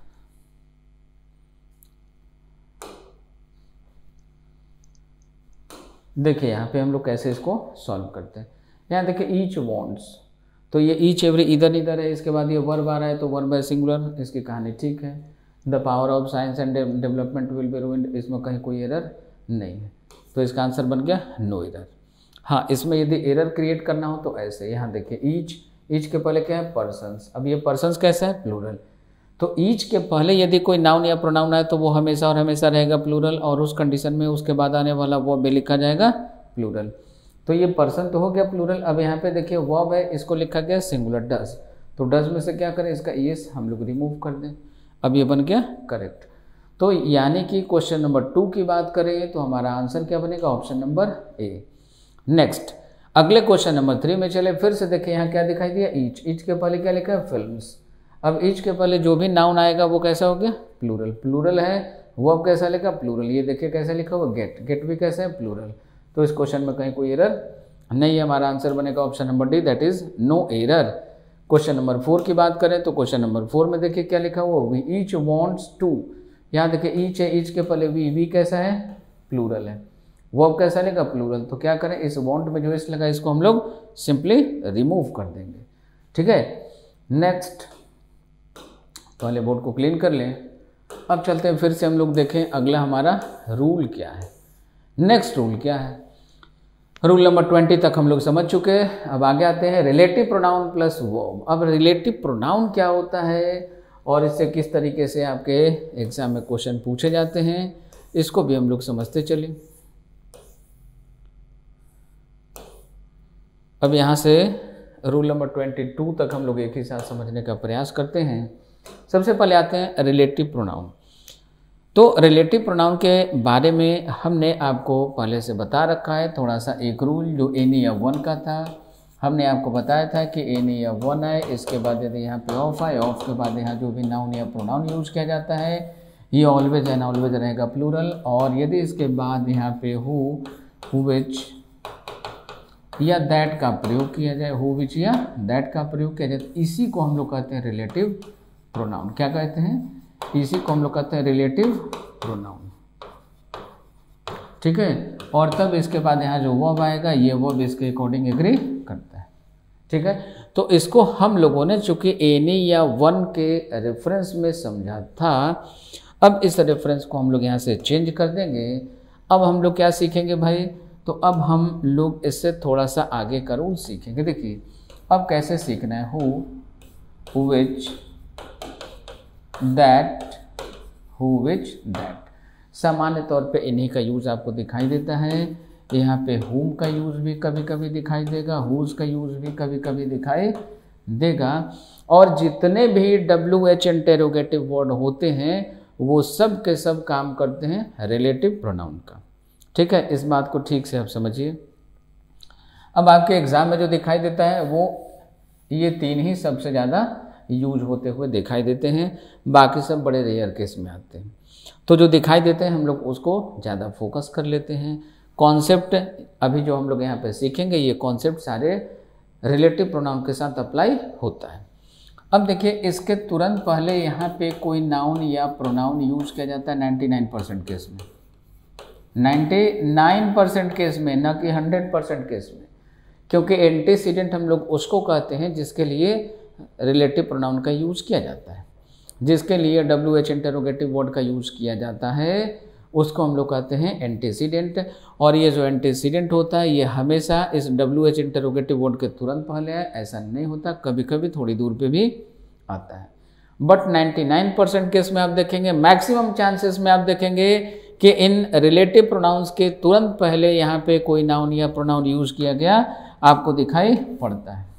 देखिए यहाँ पे हम लोग कैसे इसको सॉल्व करते हैं। यहाँ देखिए ईच वांट्स, तो ये ईच एवरी इधर इधर है, इसके बाद ये वर्ब आ रहा है तो वर्ब है सिंगुलर, इसकी कहानी ठीक है। The power of science and development will be ruined, इसमें कहीं कोई एरर नहीं है, तो इसका आंसर बन गया नो एरर। हाँ, इसमें यदि एरर क्रिएट करना हो तो ऐसे, यहाँ देखिए ईच, ईच के पहले क्या है पर्सन्स, अब ये पर्सन्स कैसा है प्लूरल, तो ईच के पहले यदि कोई नाउन या प्रोनाउन आए तो वो हमेशा और हमेशा रहेगा प्लूरल, और उस कंडीशन में उसके बाद आने वाला वर्ब भी लिखा जाएगा प्लूरल। तो ये पर्सन तो हो गया प्लूरल। अब यहाँ पे देखिए वर्ब है, इसको लिखा गया सिंगुलर डज, तो डज में से क्या करें, इसका ईएस हम लोग रिमूव कर दें, अब ये बन गया करेक्ट। तो यानी कि क्वेश्चन नंबर टू की बात करें तो हमारा आंसर क्या बनेगा, ऑप्शन नंबर ए। नेक्स्ट अगले क्वेश्चन नंबर थ्री में चले, फिर से देखिए यहाँ क्या दिखाई दिया ईच, ईच के पहले क्या लिखा है फिल्म्स। अब ईच के पहले जो भी नाउन आएगा वो कैसा हो गया प्लूरल, प्लूरल है, वर्ब कैसा लिखा प्लूरल, ये देखिए कैसा लिखा हुआ गेट, गेट भी कैसा है प्लूरल। तो इस क्वेश्चन में कहीं कोई एरर नहीं है, हमारा आंसर बनेगा option number D, that is no error. Question number four की बात करें तो क्वेश्चन नंबर फोर में देखिए क्या लिखा हुआ, वी ईच वांट्स टू, यहाँ देखिए ईच है, ईच के पहले वी, वी कैसा है प्लूरल है, वर्ब कैसा लिखा प्लूरल, तो क्या करें इस वांट में जो इस लगा इसको हम लोग सिंपली रिमूव कर देंगे। ठीक है, नेक्स्ट पहले बोर्ड को क्लीन कर लें। अब चलते हैं फिर से हम लोग देखें अगला हमारा रूल क्या है। नेक्स्ट रूल क्या है, रूल नंबर ट्वेंटी तक हम लोग समझ चुके हैं। अब आगे आते हैं रिलेटिव प्रोनाउन प्लस वर्ब। अब रिलेटिव प्रोनाउन क्या होता है और इससे किस तरीके से आपके एग्जाम में क्वेश्चन पूछे जाते हैं, इसको भी हम लोग समझते चलें। अब यहाँ से रूल नंबर ट्वेंटी टू तक हम लोग एक ही साथ समझने का प्रयास करते हैं। सबसे पहले आते हैं रिलेटिव प्रोनाउन। तो रिलेटिव प्रोनाउन के बारे में हमने आपको पहले से बता रखा है थोड़ा सा, एक रूल जो एनी या वन का था, हमने आपको बताया था कि एनी या वन है, इसके बाद यदि यहाँ पे ऑफ है, ऑफ के बाद यहाँ जो भी नाउन या प्रोनाउन यूज किया जाता है ये ऑलवेज एंड ऑलवेज रहेगा प्लूरल, और यदि इसके बाद यहाँ पे हु, हु विच या दैट का प्रयोग किया जाए, हु विच या दैट का प्रयोग किया जाए, इसी को हम लोग कहते हैं रिलेटिव प्रोनाउन। क्या कहते हैं, इसी को हम लोग कहते हैं रिलेटिव प्रोनाउन। ठीक है, और तब इसके बाद यहाँ जो वर्ब आएगा ये वर्ब इसके अकॉर्डिंग एग्री करता है। ठीक है, तो इसको हम लोगों ने चूंकि एनी या वन के रेफरेंस में समझा था, अब इस रेफरेंस को हम लोग यहाँ से चेंज कर देंगे। अब हम लोग क्या सीखेंगे भाई, तो अब हम लोग इससे थोड़ा सा आगे का रूल सीखेंगे। देखिए अब कैसे सीखना है, who, who which, that, who which that. सामान्य तौर पे इन्हीं का यूज़ आपको दिखाई देता है। यहाँ पे हुम का यूज़ भी कभी कभी दिखाई देगा, हुज का यूज़ भी कभी कभी दिखाई देगा, और जितने भी डब्ल्यू एच इंटेरोगेटिव वर्ड होते हैं वो सब के सब काम करते हैं रिलेटिव प्रोनाउन का। ठीक है, इस बात को ठीक से आप समझिए। अब आपके एग्ज़ाम में जो दिखाई देता है वो ये तीन ही सबसे ज़्यादा यूज होते हुए दिखाई देते हैं, बाकी सब बड़े रेयर केस में आते हैं। तो जो दिखाई देते हैं हम लोग उसको ज़्यादा फोकस कर लेते हैं। कॉन्सेप्ट अभी जो हम लोग यहाँ पे सीखेंगे ये कॉन्सेप्ट सारे रिलेटिव प्रोनाउन के साथ अप्लाई होता है। अब देखिए इसके तुरंत पहले यहाँ पे कोई नाउन या प्रोनाउन यूज किया जाता है नाइन्टी नाइन परसेंट केस में, नाइन्टी नाइन परसेंट केस में, न कि हंड्रेड परसेंट केस में, क्योंकि एंटीसीडेंट हम लोग उसको कहते हैं जिसके लिए रिलेटिव प्रोनाउन का यूज़ किया जाता है, जिसके लिए डब्ल्यू एच इंटेरोगेटिव वर्ड का यूज़ किया जाता है उसको हम लोग कहते हैं एंटीसीडेंट। और ये जो एंटीसीडेंट होता है ये हमेशा इस डब्ल्यू एच इंटेरोगेटिव वर्ड के तुरंत पहले है, ऐसा नहीं होता, कभी कभी थोड़ी दूर पे भी आता है। But ninety nine percent case में आप देखेंगे, मैक्सिमम चांसेस में आप देखेंगे कि इन रिलेटिव प्रोनाउंस के तुरंत पहले यहाँ पे कोई नाउन या प्रोनाउन यूज़ किया गया आपको दिखाई पड़ता है,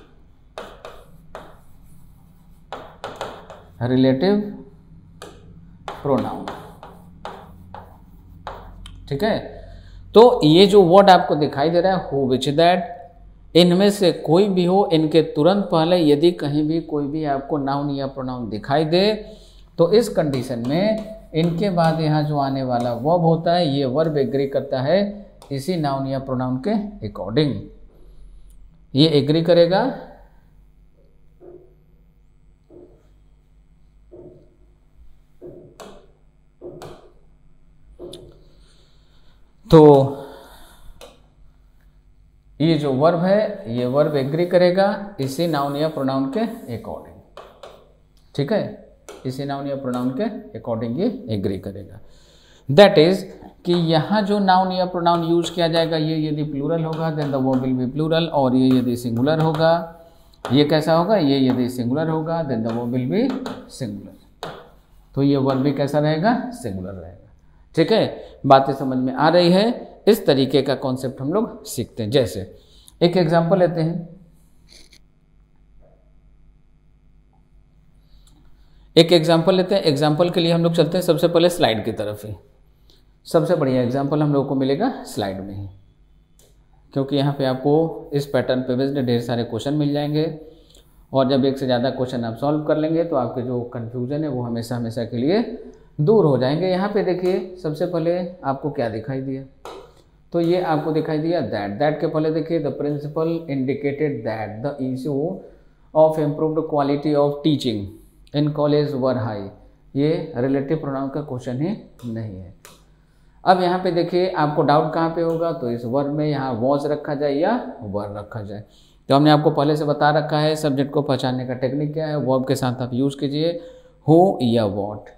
रिलेटिव प्रोनाउन। ठीक है, तो ये जो वर्ड आपको दिखाई दे रहा है हु विच दैट, इनमें से कोई भी हो, इनके तुरंत पहले यदि कहीं भी कोई भी आपको नाउन या प्रोनाउन दिखाई दे तो इस कंडीशन में इनके बाद यहाँ जो आने वाला वर्ब होता है ये वर्ब एग्री करता है इसी नाउन या प्रोनाउन के अकॉर्डिंग, ये एग्री करेगा तो ये जो वर्ब है ये वर्ब एग्री करेगा इसी नाउन या प्रोनाउन के अकॉर्डिंग, ठीक है, इसी नाउन या प्रोनाउन के अकॉर्डिंग ये एग्री करेगा। दैट इज कि यहाँ जो नाउन या प्रोनाउन यूज किया जाएगा ये यदि प्लूरल होगा then the verb will be plural, और ये यदि सिंगुलर होगा, ये कैसा होगा, ये यदि सिंगुलर होगा then the verb will be singular, तो ये वर्ब भी कैसा रहेगा, सिंगुलर रहेगा। ठीक है, बातें समझ में आ रही है। इस तरीके का कॉन्सेप्ट हम लोग सीखते हैं। जैसे एक एग्जांपल लेते हैं, एक एग्जांपल लेते हैं। एग्जांपल के लिए हम लोग चलते हैं सबसे पहले स्लाइड की तरफ ही। सबसे बढ़िया एग्जांपल हम लोगों को मिलेगा स्लाइड में ही, क्योंकि यहाँ पे आपको इस पैटर्न पे बेस्ड ढेर सारे क्वेश्चन मिल जाएंगे, और जब एक से ज़्यादा क्वेश्चन आप सॉल्व कर लेंगे तो आपके जो कन्फ्यूजन है वो हमेशा हमेशा के लिए दूर हो जाएंगे। यहाँ पे देखिए सबसे पहले आपको क्या दिखाई दिया, तो ये आपको दिखाई दिया दैट। दैट के पहले देखिए the principal indicated that the issue of improved quality of teaching in college were high. ये रिलेटिव प्रोनाउन का क्वेश्चन ही नहीं है। अब यहाँ पे देखिए आपको डाउट कहाँ पे होगा, तो इस वर्ब में यहाँ वॉज रखा जाए या वर रखा जाए। तो हमने आपको पहले से बता रखा है सब्जेक्ट को पहचानने का टेक्निक क्या है। वर्ब के साथ आप यूज़ कीजिए हु या what.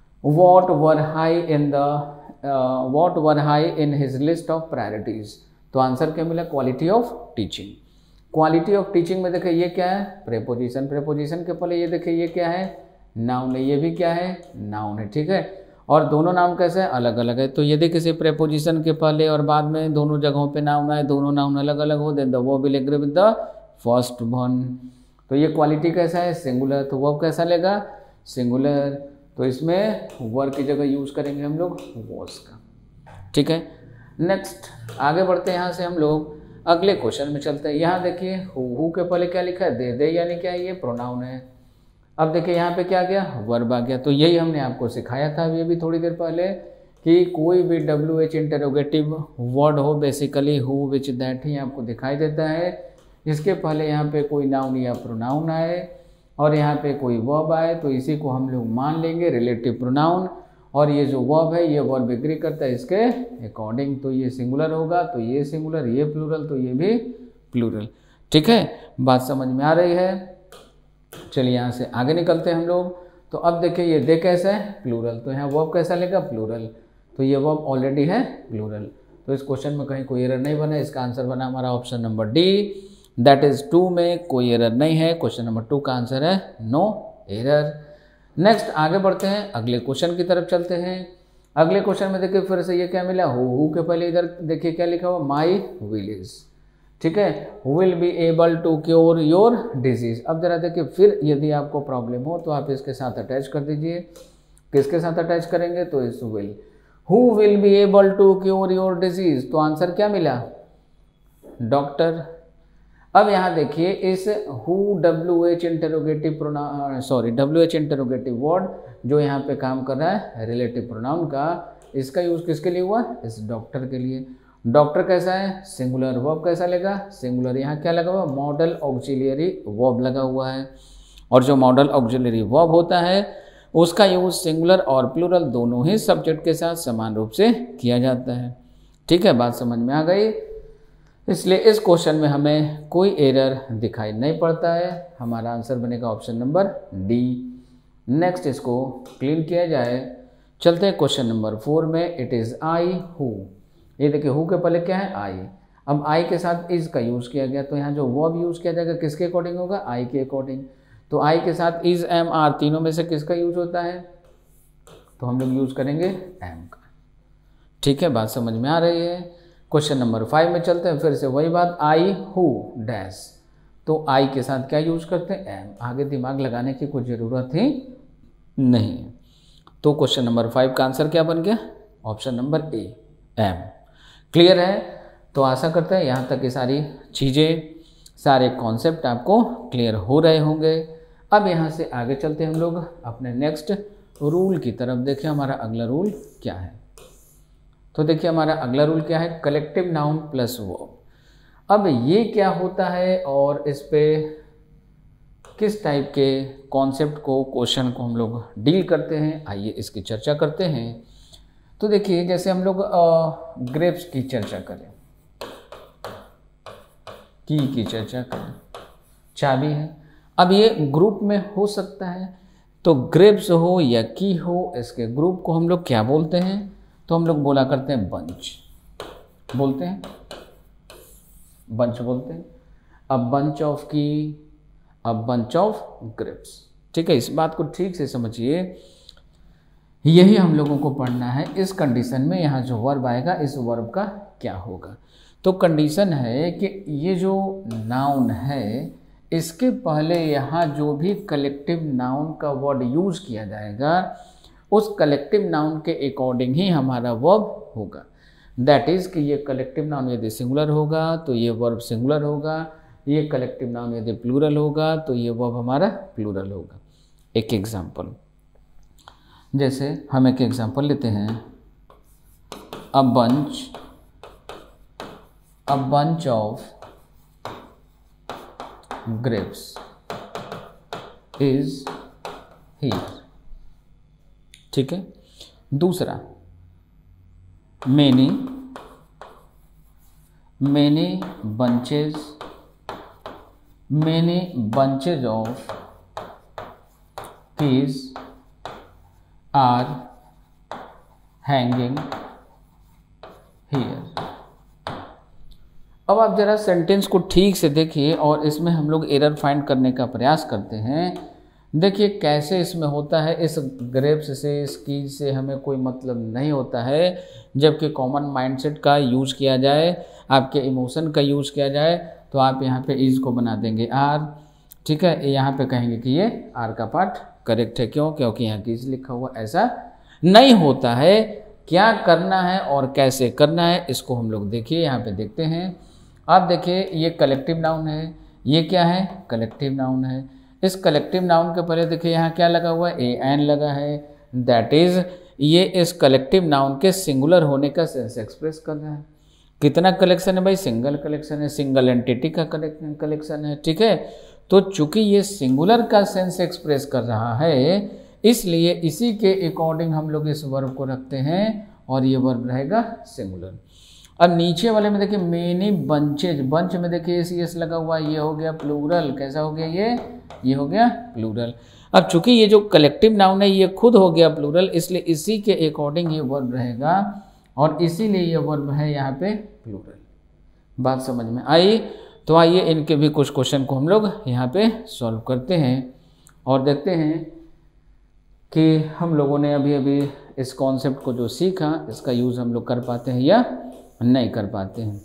What were high in the what were high in his list of priorities. तो आंसर क्या मिला, quality of teaching. Quality of teaching में देखिए ये क्या है, प्रेपोजिशन। प्रेपोजिशन के पहले ये देखिए ये क्या है, नाउन है। ये भी क्या है, नाउन है। ठीक है, और दोनों नाउन कैसे है, अलग अलग है। तो यदि किसी प्रेपोजिशन के पहले और बाद में दोनों जगहों पे नाउन आए, दोनों नाउन अलग अलग हो, then the verb will agree with the first one. तो ये क्वालिटी कैसा है, सिंगुलर। तो वर्ब कैसा लेगा, सिंगुलर। तो इसमें वर्ब की जगह यूज़ करेंगे हम लोग वॉज का। ठीक है, नेक्स्ट आगे बढ़ते हैं। यहाँ से हम लोग अगले क्वेश्चन में चलते हैं। यहाँ देखिए हु हु के पहले क्या लिखा है, दे दे, यानी क्या है, ये प्रोनाउन है। अब देखिए यहाँ पे क्या गया, वर्ब आ गया। तो यही हमने आपको सिखाया था अभी अभी थोड़ी देर पहले कि कोई भी डब्ल्यू एच इंटरोगेटिव वर्ड हो, बेसिकली हु विच दैट ही आपको दिखाई देता है। इसके पहले यहाँ पे कोई नाउन या प्रोनाउन आए और यहाँ पे कोई वर्ब आए, तो इसी को हम लोग मान लेंगे रिलेटिव प्रोनाउन। और ये जो वर्ब है ये वर्ब एग्री करता है इसके अकॉर्डिंग। तो ये सिंगुलर होगा तो ये सिंगुलर, ये प्लूरल तो ये भी प्लूरल। ठीक है, बात समझ में आ रही है। चलिए यहाँ से आगे निकलते हैं हम लोग। तो अब देखिए ये दे कैसा है, प्लूरल। तो यहाँ वर्ब कैसा लेगा, प्लूरल। तो ये वर्ब ऑलरेडी है प्लूरल। तो इस क्वेश्चन में कहीं कोई एरर नहीं बना। इसका आंसर बना हमारा option number D, that is two में कोई एरर नहीं है। क्वेश्चन नंबर टू का आंसर है नो एरर। नेक्स्ट आगे बढ़ते हैं, अगले क्वेश्चन की तरफ चलते हैं। अगले क्वेश्चन में देखिए फिर से ये क्या मिला, हु हु के पहले इधर देखिए क्या लिखा हुआ, माई विलेज। ठीक है, will be able to cure your disease. अब जरा देखिए फिर यदि आपको प्रॉब्लम हो तो आप इसके साथ अटैच कर दीजिए। किसके साथ अटैच करेंगे, तो इस will. Who will be able to cure your disease. तो आंसर क्या मिला, डॉक्टर। अब यहाँ देखिए इस who W H interrogative pronoun sorry W H interrogative word जो यहाँ पे काम कर रहा है रिलेटिव प्रोनाउन का, इसका यूज़ किसके लिए हुआ, इस डॉक्टर के लिए। डॉक्टर कैसा है, सिंगुलर। वर्ब कैसा लेगा, सिंगुलर। यहाँ क्या लगा हुआ, मॉडल ऑक्सिलियरी वर्ब लगा हुआ है। और जो मॉडल ऑक्सिलियरी वर्ब होता है उसका यूज़ सिंगुलर और प्लूरल दोनों ही सब्जेक्ट के साथ समान रूप से किया जाता है। ठीक है, बात समझ में आ गई। इसलिए इस क्वेश्चन में हमें कोई एरर दिखाई नहीं पड़ता है। हमारा आंसर बनेगा ऑप्शन नंबर डी। नेक्स्ट इसको क्लीन किया जाए। चलते हैं क्वेश्चन नंबर फोर में। It is I who. ये देखिए हु के पहले क्या है, आई। अब आई के साथ इज़ का यूज़ किया गया, तो यहाँ जो वर्ब यूज़ किया जाएगा किसके अकॉर्डिंग होगा, आई के अकॉर्डिंग। तो आई के साथ इज़, एम, आर तीनों में से किसका यूज होता है, तो हम लोग यूज़ करेंगे एम का। ठीक है, बात समझ में आ रही है। क्वेश्चन नंबर फाइव में चलते हैं। फिर से वही बात, आई हु डैश। तो आई के साथ क्या यूज करते हैं, एम। आगे दिमाग लगाने की कोई ज़रूरत ही नहीं है। तो क्वेश्चन नंबर फाइव का आंसर क्या बन गया, option number A, um. Clear है? तो आशा करते हैं यहाँ तक की सारी चीज़ें, सारे कॉन्सेप्ट आपको क्लियर हो रहे होंगे। अब यहाँ से आगे चलते हैं हम लोग अपने नेक्स्ट रूल की तरफ। देखिए हमारा अगला रूल क्या है। तो देखिए हमारा अगला रूल क्या है, कलेक्टिव नाउन प्लस वर्ब। अब ये क्या होता है और इस पे किस टाइप के कॉन्सेप्ट को, क्वेश्चन को हम लोग डील करते हैं, आइए इसकी चर्चा करते हैं। तो देखिए जैसे हम लोग ग्रेप्स की चर्चा करें, की की चर्चा करें, चाबी है। अब ये ग्रुप में हो सकता है, तो ग्रेप्स हो या की हो, इसके ग्रुप को हम लोग क्या बोलते हैं? तो हम लोग बोला करते हैं बंच, बोलते हैं बंच बोलते हैं। अब बंच ऑफ की, अब बंच ऑफ ग्रेप्स। ठीक है, इस बात को ठीक से समझिए, यही हम लोगों को पढ़ना है। इस कंडीशन में यहाँ जो वर्ब आएगा, इस वर्ब का क्या होगा। तो कंडीशन है कि ये जो नाउन है, इसके पहले यहाँ जो भी कलेक्टिव नाउन का वर्ड यूज किया जाएगा, उस कलेक्टिव नाउन के अकॉर्डिंग ही हमारा वर्ब होगा। दैट इज़ कि ये कलेक्टिव नाउन यदि सिंगुलर होगा तो ये वर्ब सिंगुलर होगा, ये कलेक्टिव नाउन यदि प्लूरल होगा तो ये वर्ब हमारा प्लूरल होगा। एक एग्जाम्पल, जैसे हम एक एग्जाम्पल लेते हैं, a bunch, a bunch of grapes is here। ठीक है। दूसरा, many many bunches many bunches of keys are hanging here। अब आप ज़रा सेंटेंस को ठीक से देखिए और इसमें हम लोग एरर फाइंड करने का प्रयास करते हैं। देखिए कैसे इसमें होता है, इस ग्रेप्स से, इस कीज से हमें कोई मतलब नहीं होता है, जबकि कॉमन माइंडसेट का यूज किया जाए, आपके इमोशन का यूज किया जाए, तो आप यहाँ पे इज को बना देंगे आर। ठीक है, यहाँ पे कहेंगे कि ये आर का पार्ट करेक्ट है। क्यों? क्योंकि यहाँ कीज लिखा हुआ। ऐसा नहीं होता है। क्या करना है और कैसे करना है, इसको हम लोग देखिए, यहाँ पे देखते हैं। आप देखिए ये कलेक्टिव नाउन है, ये क्या है, कलेक्टिव नाउन है। इस कलेक्टिव नाउन के पहले देखिए यहाँ क्या लगा हुआ है, ए एन लगा है। दैट इज ये इस कलेक्टिव नाउन के सिंगुलर होने का सेंस एक्सप्रेस कर रहा है। कितना कलेक्शन है भाई? सिंगल कलेक्शन है, सिंगल एंटिटी का कलेक्शन है। ठीक है, तो चूंकि ये सिंगुलर का सेंस एक्सप्रेस कर रहा है, इसलिए इसी के अकॉर्डिंग हम लोग इस वर्ब को रखते हैं और ये वर्ब रहेगा सिंगुलर। अब नीचे वाले में देखिए मेनी बंचेज, बंच में देखिए सी एस लगा हुआ, ये हो गया प्लूरल। कैसा हो गया ये? ये हो गया प्लूरल। अब चूंकि ये जो कलेक्टिव नाउन है ये खुद हो गया प्लूरल, इसलिए इसी के अकॉर्डिंग ये वर्ब रहेगा और इसीलिए ये वर्ब है यहाँ पे प्लूरल। बात समझ में आई? तो आइए इनके भी कुछ क्वेश्चन को हम लोग यहाँ पे सॉल्व करते हैं और देखते हैं कि हम लोगों ने अभी अभी इस कॉन्सेप्ट को जो सीखा, इसका यूज़ हम लोग कर पाते हैं या नहीं कर पाते हैं।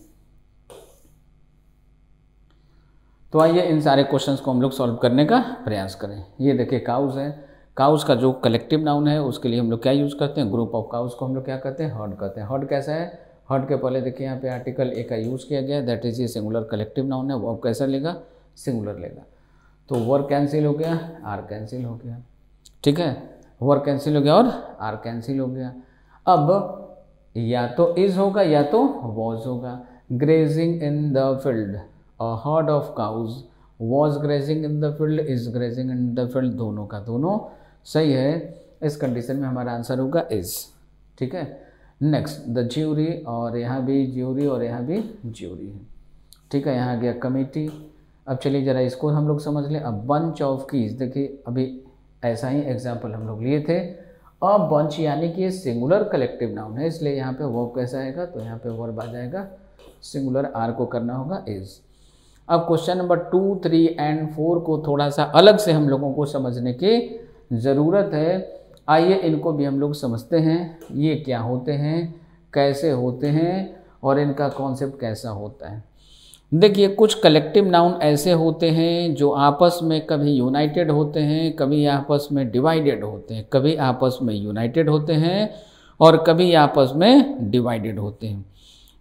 तो आइए इन सारे क्वेश्चंस को हम लोग सॉल्व करने का प्रयास करें। ये देखिए काउस है, काउस का जो कलेक्टिव नाउन है उसके लिए हम लोग क्या यूज़ करते हैं, ग्रुप ऑफ काउस को हम लोग क्या करते हैं, हर्ड कहते हैं। हर्ड कैसा है? हर्ड के पहले देखिए यहाँ पे आर्टिकल ए का यूज़ किया गया है, दैट इज ये सिंगुलर कलेक्टिव नाउन है। वो कैसा लेगा? सिंगुलर लेगा। तो वर्ब कैंसिल हो गया, आर कैंसिल हो गया। ठीक है, वर्ब कैंसिल हो गया और आर कैंसिल हो गया। अब या तो इज होगा या तो वॉज होगा। Grazing in the field, a herd of cows was grazing in the field, is grazing in the field, दोनों का दोनों सही है। इस कंडीशन में हमारा आंसर होगा इज। ठीक है, नेक्स्ट द ज्यूरी, और यहाँ भी ज्यूरी और यहाँ भी ज्यूरी है। ठीक है, यहाँ गया कमेटी। अब चलिए ज़रा इसको हम लोग समझ लें। अब बंच ऑफ कीज, देखिए अभी ऐसा ही एग्जाम्पल हम लोग लिए थे। अ बंच यानी कि सिंगुलर कलेक्टिव नाउन है, इसलिए यहाँ पे वर्ब कैसा आएगा, तो यहाँ पे वर्ब आ जाएगा सिंगुलर, आर को करना होगा इज। अब question number two, three and four को थोड़ा सा अलग से हम लोगों को समझने की ज़रूरत है। आइए इनको भी हम लोग समझते हैं, ये क्या होते हैं, कैसे होते हैं और इनका कॉन्सेप्ट कैसा होता है। देखिए कुछ कलेक्टिव नाउन ऐसे होते हैं जो आपस में कभी यूनाइटेड होते हैं, कभी आपस में डिवाइडेड होते हैं, कभी आपस में यूनाइटेड होते हैं और कभी आपस में डिवाइडेड होते हैं।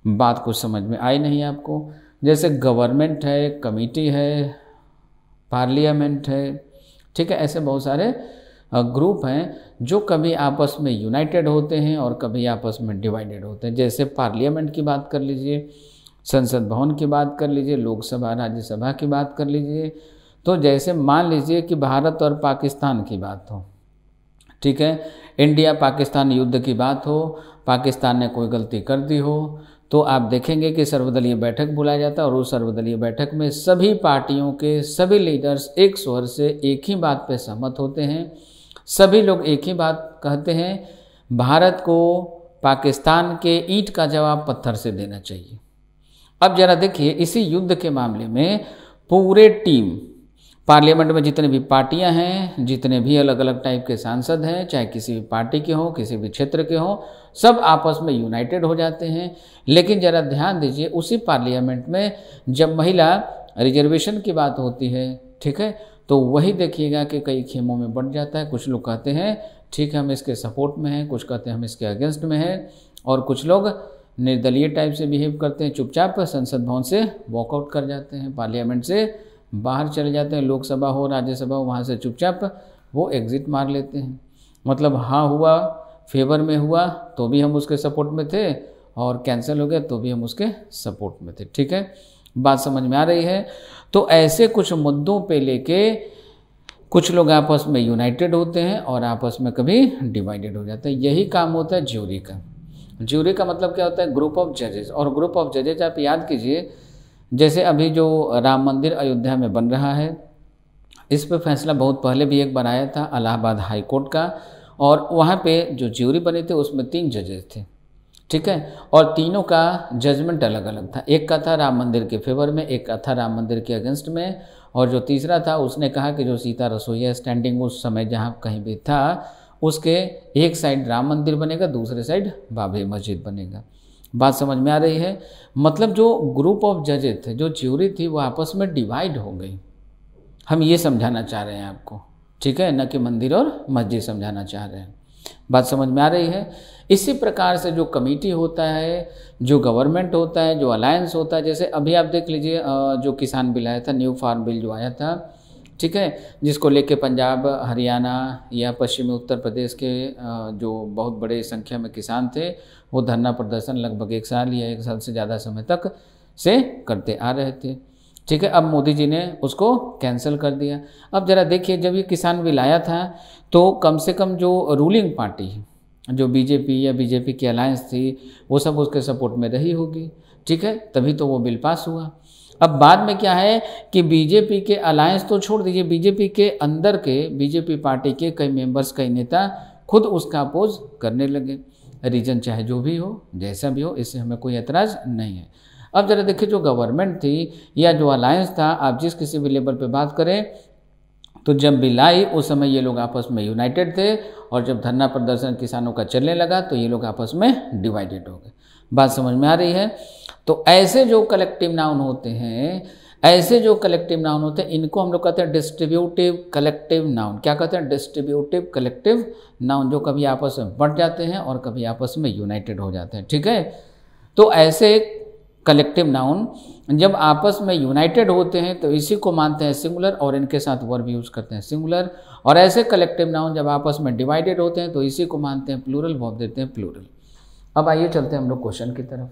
बात कुछ समझ में आई नहीं आपको? जैसे गवर्नमेंट है, कमिटी है, पार्लियामेंट है, ठीक है, ऐसे बहुत सारे ग्रुप हैं जो कभी आपस में यूनाइटेड होते हैं और कभी आपस में डिवाइडेड होते हैं। जैसे पार्लियामेंट की बात कर लीजिए, संसद भवन की बात कर लीजिए, लोकसभा राज्यसभा की बात कर लीजिए। तो जैसे मान लीजिए कि भारत और पाकिस्तान की बात हो, ठीक है, इंडिया पाकिस्तान युद्ध की बात हो, पाकिस्तान ने कोई गलती कर दी हो, तो आप देखेंगे कि सर्वदलीय बैठक बुलाया जाता है और उस सर्वदलीय बैठक में सभी पार्टियों के सभी लीडर्स एक स्वर से एक ही बात पे सहमत होते हैं। सभी लोग एक ही बात कहते हैं, भारत को पाकिस्तान के ईंट का जवाब पत्थर से देना चाहिए। अब जरा देखिए, इसी युद्ध के मामले में पूरे टीम, पार्लियामेंट में जितने भी पार्टियां हैं, जितने भी अलग अलग टाइप के सांसद हैं, चाहे किसी भी पार्टी के हों, किसी भी क्षेत्र के हों, सब आपस में यूनाइटेड हो जाते हैं। लेकिन जरा ध्यान दीजिए, उसी पार्लियामेंट में जब महिला रिजर्वेशन की बात होती है, ठीक है, तो वही देखिएगा कि कई खेमों में बढ़ जाता है। कुछ लोग कहते हैं ठीक है हम इसके सपोर्ट में हैं, कुछ कहते हैं हम इसके अगेंस्ट में हैं, और कुछ लोग निर्दलीय टाइप से बिहेव करते हैं, चुपचाप संसद भवन से वॉकआउट कर जाते हैं, पार्लियामेंट से बाहर चले जाते हैं। लोकसभा हो, राज्यसभा हो, वहाँ से चुपचाप वो एग्जिट मार लेते हैं। मतलब हाँ हुआ, फेवर में हुआ तो भी हम उसके सपोर्ट में थे, और कैंसिल हो गया तो भी हम उसके सपोर्ट में थे। ठीक है, बात समझ में आ रही है? तो ऐसे कुछ मुद्दों पे लेके कुछ लोग आपस में यूनाइटेड होते हैं और आपस में कभी डिवाइडेड हो जाते हैं। यही काम होता है ज्यूरी का। ज्यूरी का मतलब क्या होता है? ग्रुप ऑफ जजेस। और ग्रुप ऑफ जजेस आप याद कीजिए, जैसे अभी जो राम मंदिर अयोध्या में बन रहा है, इस पे फैसला बहुत पहले भी एक बनाया था इलाहाबाद हाई कोर्ट का, और वहाँ पे जो ज्यूरी बने थे उसमें तीन जजेस थे, ठीक है, और तीनों का जजमेंट अलग अलग था। एक का था राम मंदिर के फेवर में, एक का था राम मंदिर के अगेंस्ट में, और जो तीसरा था उसने कहा कि जो सीता रसोईया स्टैंडिंग उस समय जहाँ कहीं भी था, उसके एक साइड राम मंदिर बनेगा, दूसरे साइड बाबरी मस्जिद बनेगा। बात समझ में आ रही है? मतलब जो ग्रुप ऑफ जजेस थे, जो ज्यूरी थी, वो आपस में डिवाइड हो गई। हम ये समझाना चाह रहे हैं आपको, ठीक है, न कि मंदिर और मस्जिद समझाना चाह रहे हैं। बात समझ में आ रही है? इसी प्रकार से जो कमेटी होता है, जो गवर्नमेंट होता है, जो अलायंस होता है, जैसे अभी आप देख लीजिए जो किसान बिल आया था, न्यू फार्म बिल जो आया था, ठीक है, जिसको लेके पंजाब, हरियाणा या पश्चिमी उत्तर प्रदेश के जो बहुत बड़े संख्या में किसान थे, वो धरना प्रदर्शन लगभग एक साल या एक साल से ज़्यादा समय तक से करते आ रहे थे। ठीक है, अब मोदी जी ने उसको कैंसिल कर दिया। अब ज़रा देखिए, जब ये किसान बिल आया था तो कम से कम जो रूलिंग पार्टी, जो बीजेपी या बीजेपी की अलायंस थी, वो सब उसके सपोर्ट में रही होगी, ठीक है, तभी तो वो बिल पास हुआ। अब बाद में क्या है कि बीजेपी के अलायंस तो छोड़ दीजिए, बीजेपी के अंदर के, बीजेपी पार्टी के कई मेंबर्स, कई नेता खुद उसका अपोज करने लगे। रीजन चाहे जो भी हो, जैसा भी हो, इससे हमें कोई एतराज़ नहीं है। अब ज़रा देखिए, जो गवर्नमेंट थी या जो अलायंस था, आप जिस किसी भी लेवल पे बात करें, तो जब बिल आई उस समय ये लोग आपस में यूनाइटेड थे, और जब धरना प्रदर्शन किसानों का चलने लगा तो ये लोग आपस में डिवाइडेड हो गए। बात समझ में आ रही है? तो ऐसे जो कलेक्टिव नाउन होते हैं, ऐसे जो कलेक्टिव नाउन होते हैं, इनको हम लोग कहते हैं डिस्ट्रीब्यूटिव कलेक्टिव नाउन। क्या कहते हैं? डिस्ट्रीब्यूटिव कलेक्टिव नाउन, जो कभी आपस में बढ़ जाते हैं और कभी आपस में यूनाइटेड हो जाते हैं। ठीक है, तो ऐसे कलेक्टिव नाउन जब आपस में यूनाइटेड होते हैं तो इसी को मानते हैं सिंगुलर, और इनके साथ वर्ब यूज करते हैं सिंगुलर। और ऐसे कलेक्टिव नाउन जब आपस में डिवाइडेड होते हैं तो इसी को मानते हैं प्लूरल, वर्ब देते हैं प्लूरल। अब आइए चलते हैं हम लोग क्वेश्चन की तरफ।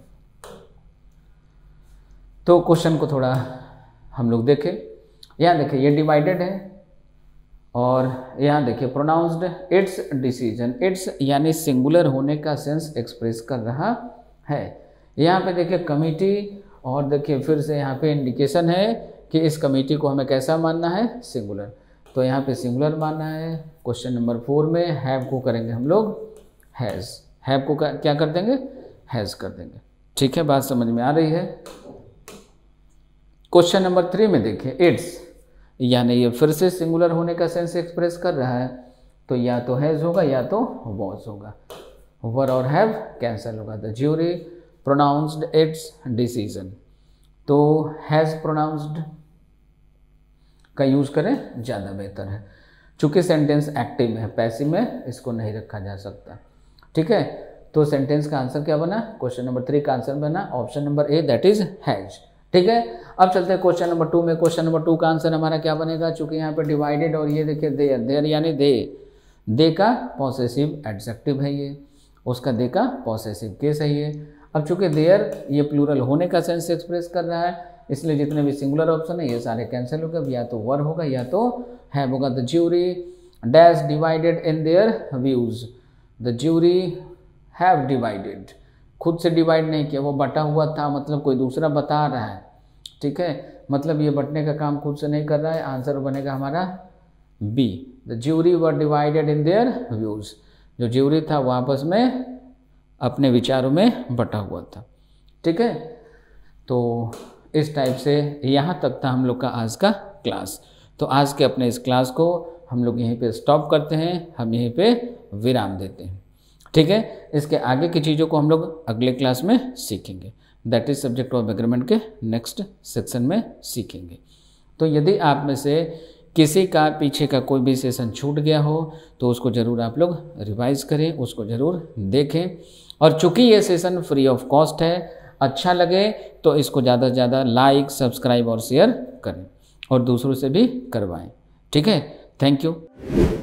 तो क्वेश्चन को थोड़ा हम लोग देखें। यहाँ देखिए, ये डिवाइडेड है, और यहाँ देखिए प्रोनाउंस्ड, इट्स डिसीजन, इट्स यानी सिंगुलर होने का सेंस एक्सप्रेस कर रहा है। यहाँ पे देखिए कमिटी, और देखिए फिर से यहाँ पे इंडिकेशन है कि इस कमेटी को हमें कैसा मानना है? सिंगुलर। तो यहाँ पे सिंगुलर मानना है। क्वेश्चन नंबर फोर में हैव को करेंगे हम लोग हैज़। हैव को क्या कर देंगे? हैज़ कर देंगे। ठीक है, बात समझ में आ रही है? क्वेश्चन नंबर थ्री में देखिए, इट्स यानी ये फिर से सिंगुलर होने का सेंस एक्सप्रेस कर रहा है, तो या तो हैज़ होगा या तो वॉज होगा। वर और हैव कैंसिल होगा। The jury pronounced its decision, तो हैज़ प्रोनाउंस्ड का यूज करें ज़्यादा बेहतर है, चूँकि सेंटेंस एक्टिव में है, पैसिव में इसको नहीं रखा जा सकता। ठीक है, तो सेंटेंस का आंसर क्या बना, क्वेश्चन नंबर थ्री का आंसर बना option number A, that is has. ठीक है, अब चलते हैं क्वेश्चन नंबर टू में। क्वेश्चन नंबर टू का आंसर हमारा क्या बनेगा, चूंकि यहाँ पे डिवाइडेड और ये देखिए देयर, देयर यानी दे, दे का पॉसेसिव एडजेक्टिव है, ये उसका दे का पॉसेसिव केस है ये। अब चूंकि देयर ये प्लूरल होने का सेंस एक्सप्रेस कर रहा है, इसलिए जितने भी सिंगुलर ऑप्शन है ये सारे कैंसिल हो गए, या तो वर होगा या तो हैव होगा। The jury dash divided in their views, the jury have divided, खुद से डिवाइड नहीं किया, वो बटा हुआ था, मतलब कोई दूसरा बता रहा है। ठीक है, मतलब ये बटने का काम खुद से नहीं कर रहा है, आंसर बनेगा हमारा B, the jury were divided in their views, जो ज्यूरी था वो आपस में अपने विचारों में बटा हुआ था। ठीक है, तो इस टाइप से यहाँ तक था हम लोग का आज का क्लास। तो आज के अपने इस क्लास को हम लोग यहीं पे स्टॉप करते हैं, हम यहीं पे विराम देते हैं। ठीक है, इसके आगे की चीज़ों को हम लोग अगले क्लास में सीखेंगे, that is subject of agreement के नेक्स्ट सेक्शन में सीखेंगे। तो यदि आप में से किसी का पीछे का कोई भी सेशन छूट गया हो तो उसको ज़रूर आप लोग रिवाइज करें, उसको ज़रूर देखें। और चूँकि ये सेशन फ्री ऑफ कॉस्ट है, अच्छा लगे तो इसको ज़्यादा से ज़्यादा लाइक, सब्सक्राइब और शेयर करें और दूसरों से भी करवाएं। ठीक है, थैंक यू।